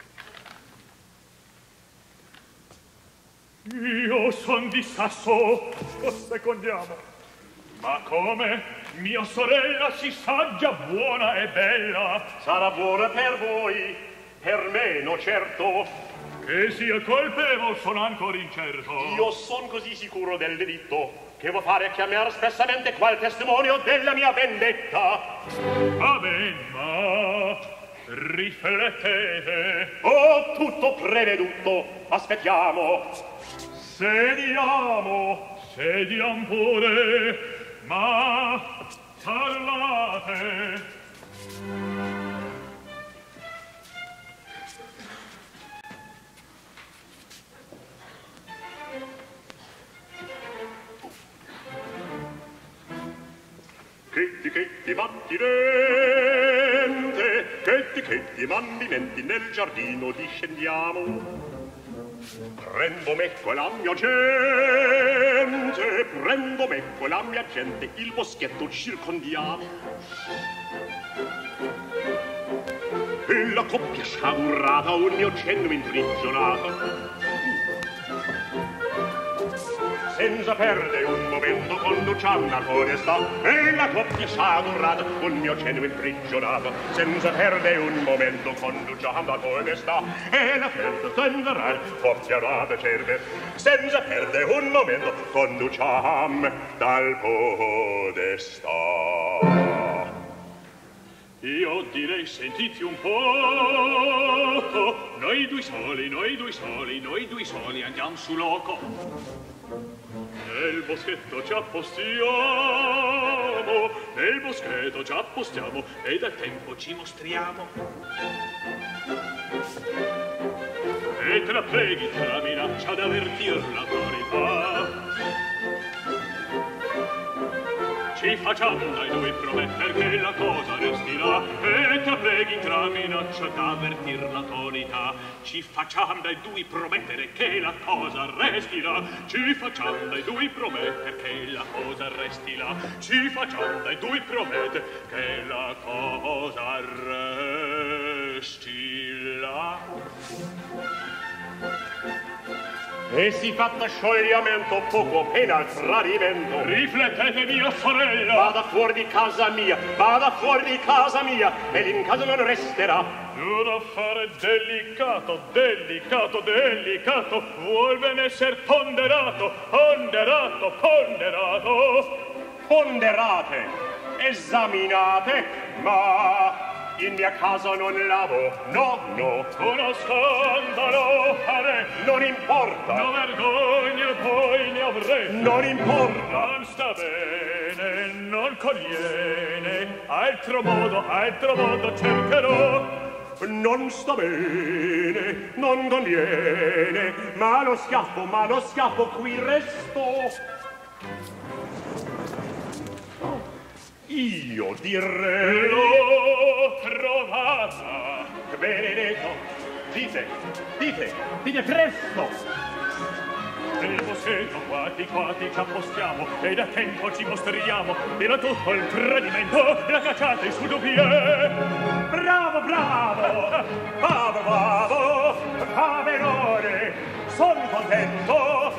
Io son di Sasso. Secondiamo. Ma come? Mia sorella si saggia, buona e bella. Sarà buona per voi, per me no certo. Che sia colpevol son ancora incerto. Io son così sicuro del delitto che vo fare chiamare espressamente qual testimonio della mia vendetta. Va ben, ma riflettete. Oh, tutto preveduto. Aspettiamo. Sediam pure, ma parlate. Che ti mattinente, che ti mambimenti nel giardino discendiamo. Prendo me con la mia gente, il boschetto circondiamo. E la coppia sciagurata un mio cenno imprigionato. Senza perdere un momento conduciamo a onestà, e la coppia sciagurata un mio cenno imprigionato. Senza perdere un momento conduciamo a onestà, e la festa tenderà coppia rata cerve. Senza perdere un momento conduciamo dal podestà. Io direi sentite un po'. Noi due soli andiamo su loco. Nel boschetto ci appostiamo, e dal tempo ci mostriamo. E tra preghi, tra minaccia d'avvertir l'autorità. Ci facciamo dai due prometter che la cosa restirà, e tra preghi, tra minaccia d'avvertir l'autorità. Ci facciamo dai due promettere che la cosa restirà. Ci facciamo dai due prometter che la cosa restirà. Ci facciamo dai due promettere che la cosa restirà. E si fatta sciogliamento poco pena al tradimento. Riflettete, mia sorella. Vada fuori di casa mia, e in casa non resterà. Un affare delicato, vuol ben esser ponderato. Ponderate, esaminate, ma in mia casa non lavo, no. Uno scandalo fare, Non importa, no vergogna poi ne avrei. non importa. Non sta bene, non conviene, altro modo cercherò. non sta bene, non conviene, ma lo schiaffo, qui resto. Io direi l'ho trovata. Benedetto, dite presto. Nel bossetto quati ci appostiamo e da tempo ci mostriamo. Era tutto il tradimento, la cacciata in su doppie. Bravo, faverone. Son contento.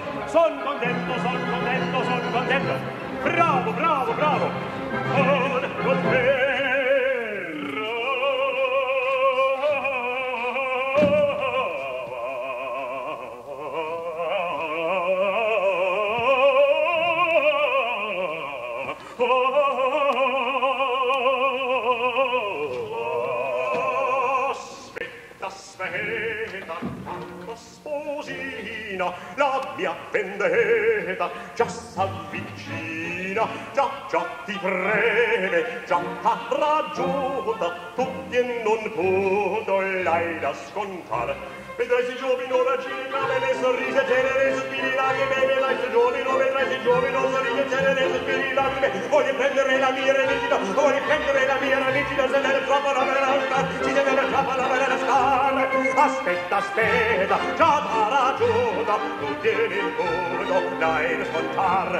Bravo. Con te. Aspetta, quando sposina la mia vendetta già s'avvicina, già ti preme, già t'ha raggiunta, tutti e non tutto l'hai da scontar. Vedrai si giovino raggiunta, belle sorrise, genere, sospiri, lacrime, vedrai si giovino, sorrise, genere, sospiri, lacrime, voglio prendere la mia religida, se ne troppo la bella ci deve la troppo la bella star. Aspetta, già t'ha raggiunta, tu tieni il modo, l'hai da scontar,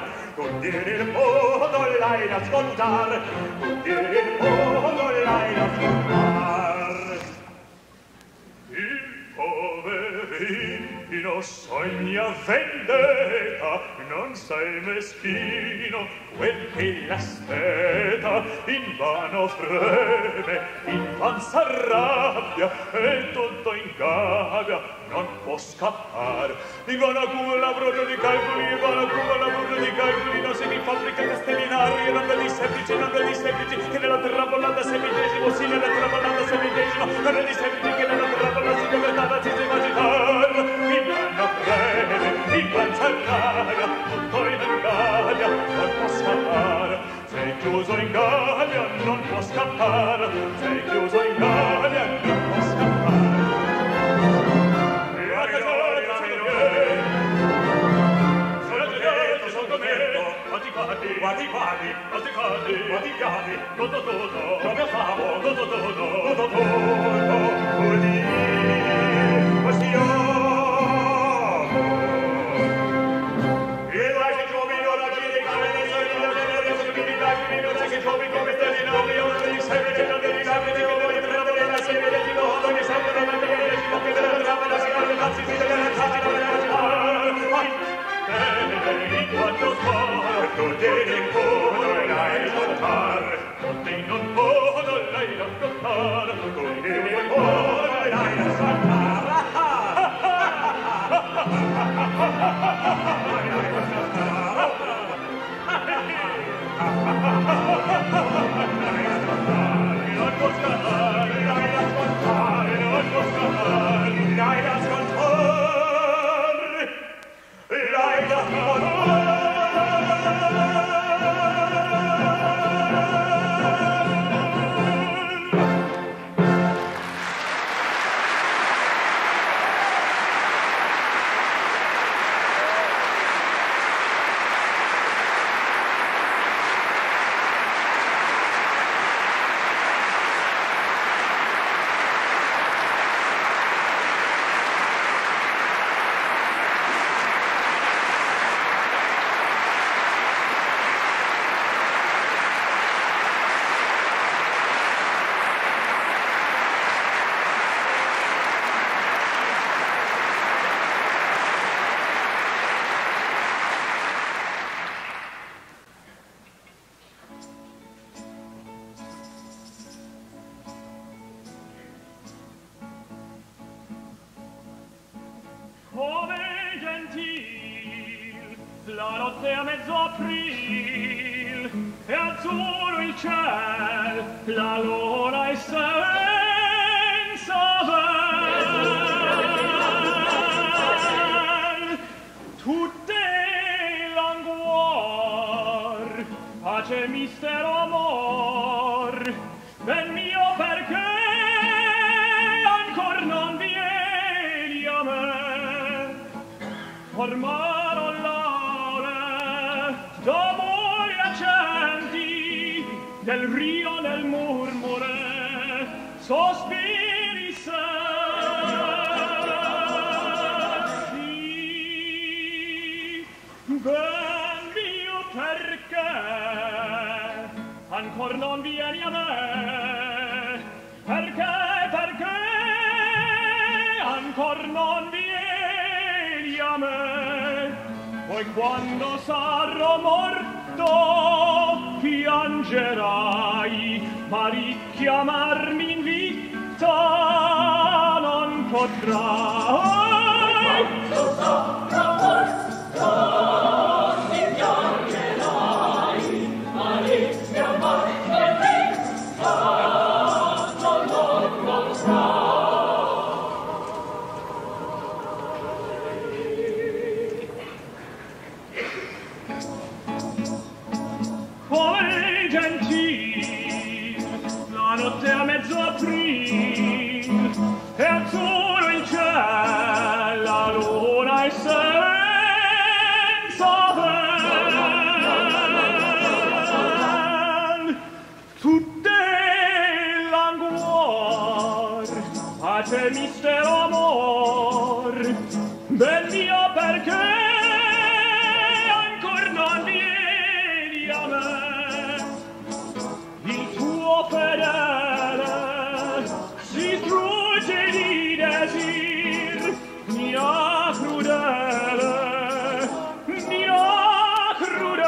Poverino, sogna vendetta, non sei meschino, quel che l'aspetta invano freme, invan s'arrabbia e tutto ingabbia, non può scappare. Invana come la brodo di calcoli, non si mi fabbrica castellinari, non vedi semplici, che nella terra bollata semidesimo, sì nella terra bollata semidesimo, non vedi semplici che nella terra bollata si deve ci si imaginar. Invana freme, invan s'arrabbia, tutto in ingabbia, non può scappare. Sei chiuso in gabbia, non può scappare. Sei chiuso in gabbia, non può scappare. Guardi, la notte a mezzo april, e azzurro il ciel, la luna è senza vel. Tutte languor, pace, mistero, amor, ben mio perché ormano l'aule d'amori accenti del rio nel murmure sospiri sessi ben mio perché ancor non vieni a me perché ancor non vieni a me poi quando sarò morto piangerai ma richiamarmi in vita non potrai quando sarò morto mi piangerai ma richiamarmi in vita non potrai. Poi gentil, la notte a mezzo aprir, e azzurro il ciel, la luna è senza vel. Tutte languor, pace, mistero, amor, bel mio perché ancor non vieni a me. Il tuo fedele si strugge di desir, mia crudele, mia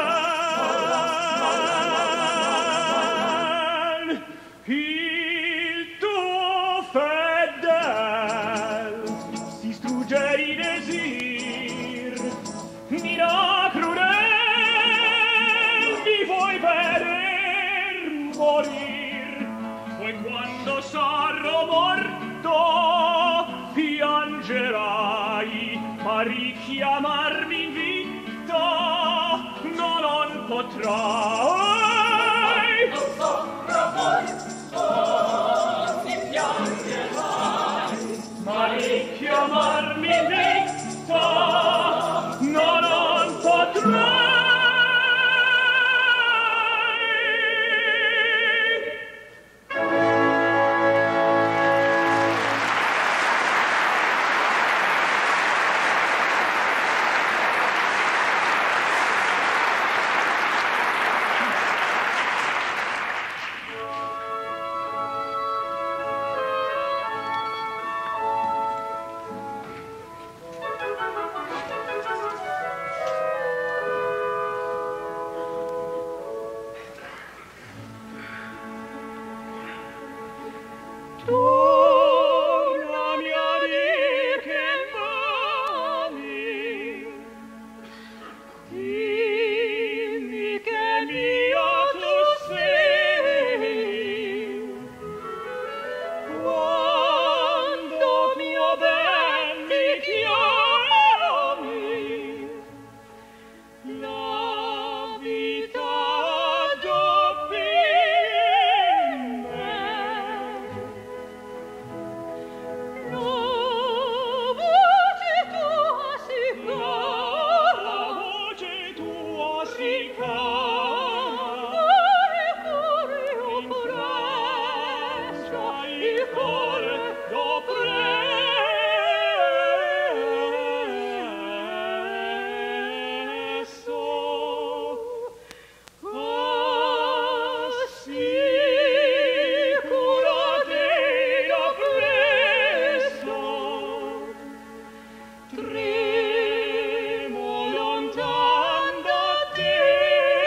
crudele. Il tuo fedele si strugge di desir, mia crudele, mi vuoi vedere morir, poi quando sarò morto piangerai, ma richiamarmi in vita non potrai. Quando sarò morto mi piangerai, ma richiamarmi in vita non potrai. Tornami a dir che m'ami, dimmi che mio tu sei, quando tuo ben mi chiami, la vita doppia in me. Tremo lontan da te.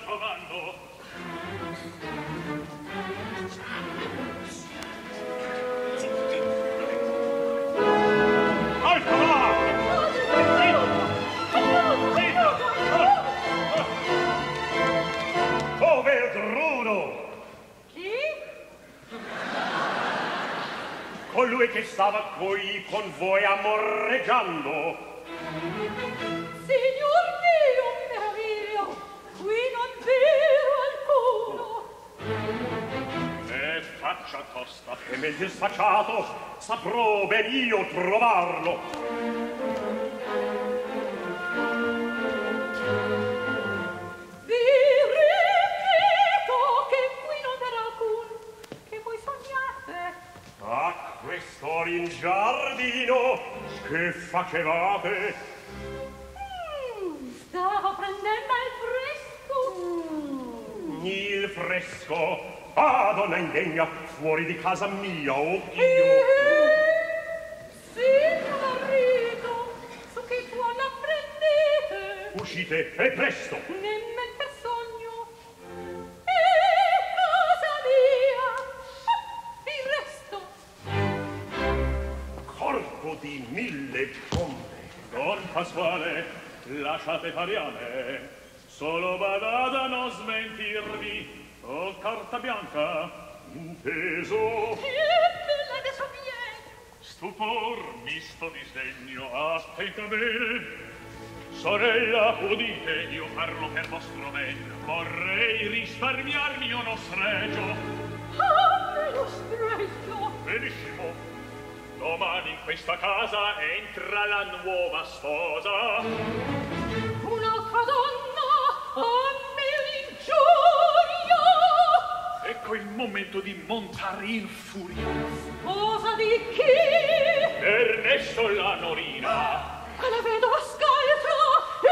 trovando. Alto là! Oh, Verdruno! Chi? Colui che stava qui con voi amoreggiando. Signor mio, meraviglio, qui non vedo alcuno. Faccia tosta, e meglio sfacciato, saprò ben io trovarlo. Vi ripeto che qui non verrà alcun, che voi sognate. A quest'ora in giardino, che facevate? Stavo prendendo il fresco. Il fresco. Ah, donna indegna, fuori di casa mia, oh Dio. Sì, marito, su che tu la prendete? Uscite, e presto. Nemmeno per sogno. E cosa mia? Il resto. Corpo di 1000 bombe. Don Pasquale, lasciate fare a me. Solo badate a non smentirvi. Oh, carta bianca. Inteso. Bella adesso viene. Stupor, misto di sdegno, aspetta bene. Sorella, udite, io parlo per vostro bene. Vorrei risparmiarmi uno sfregio. Ah, me lo stretto. Benissimo. Domani in questa casa entra la nuova sposa. Un'altra donna a me l'ingiuria. Ecco il momento di montare in furia. Sposa di chi? Ernesto la Norina. Quella vedova scaltra e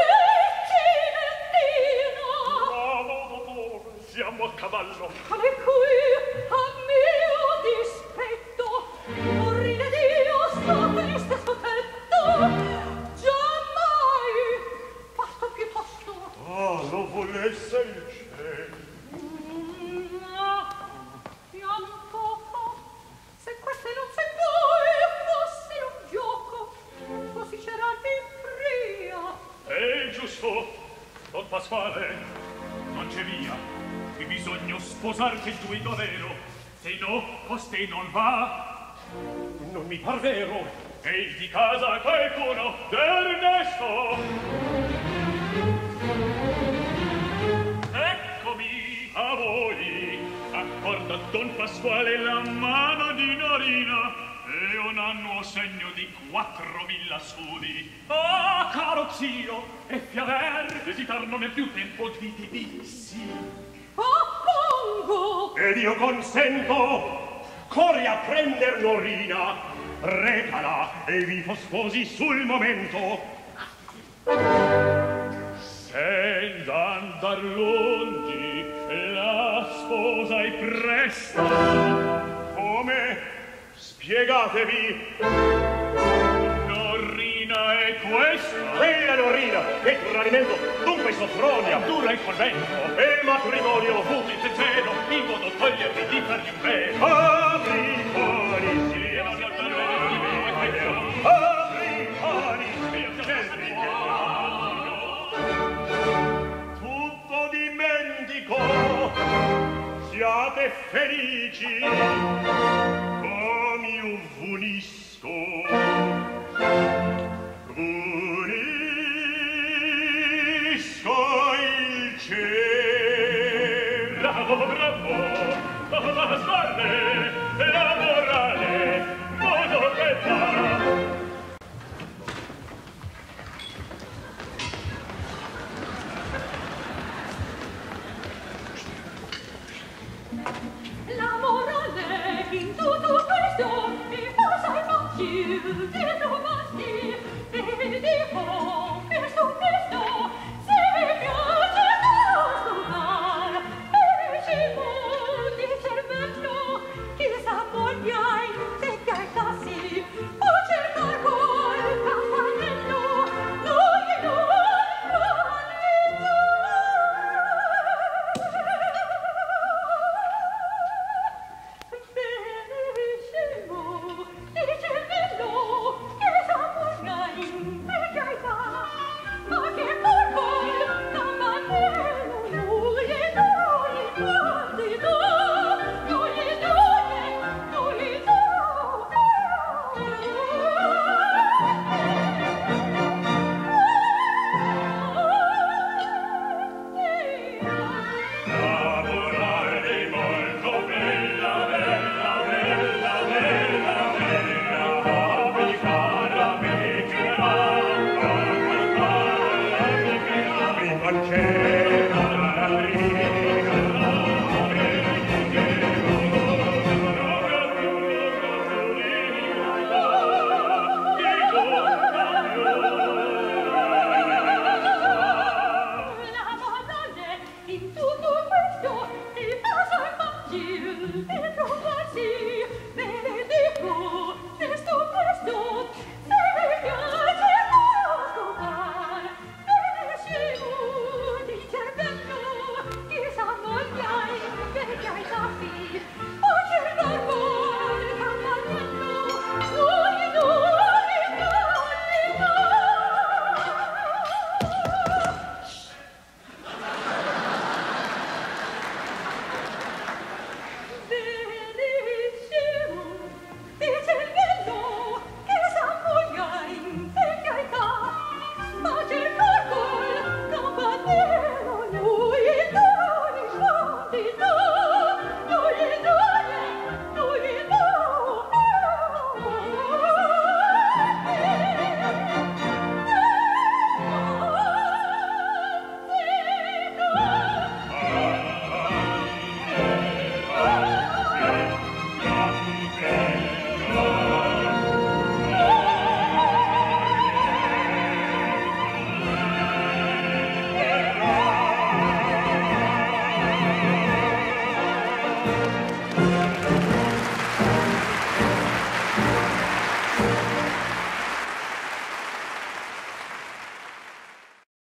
cimentina. Bravo, dottore, siamo a cavallo. Come qui a mio dispetto Norina Dio sotto il stesso tetto. Giammai fatto più posto. Ah, lo volesse il cielo. No, pian poco. Se queste non se voi fosse un gioco, così c'era di fria. È giusto, don Pasquale, non c'è via. Qui bisogna sposarti il tuo dovero. Se no, costei non va. Non mi par vero. Ehi di casa qualcuno d'Ernesto. Eccomi a voi. Accorda don Pasquale la mano di Norina e un annuo segno di 4.000 scudi. Ah, caro zio, e fiaver, esitar non è più tempo di sì. Appongo! Ed io consento. Corri a prender Norina. Recala e vi fo sposi sul momento. Senza andar lungi, la sposa è presto. Come? Spiegatevi. Norina è questa. Quella Norina, che tradimento, dunque soffronia. Dura il convento. E il matrimonio. Fu il sincero, in modo togliermi di fargli un bene. Apri i cori, sì. Apri i cori, tutto dimentico. Siate felici. Come io vunisco. Vunisco il cielo. Bravo, bravo. La sbarre, la morale, modo che fa. La morale in tutto questo è cosa non più di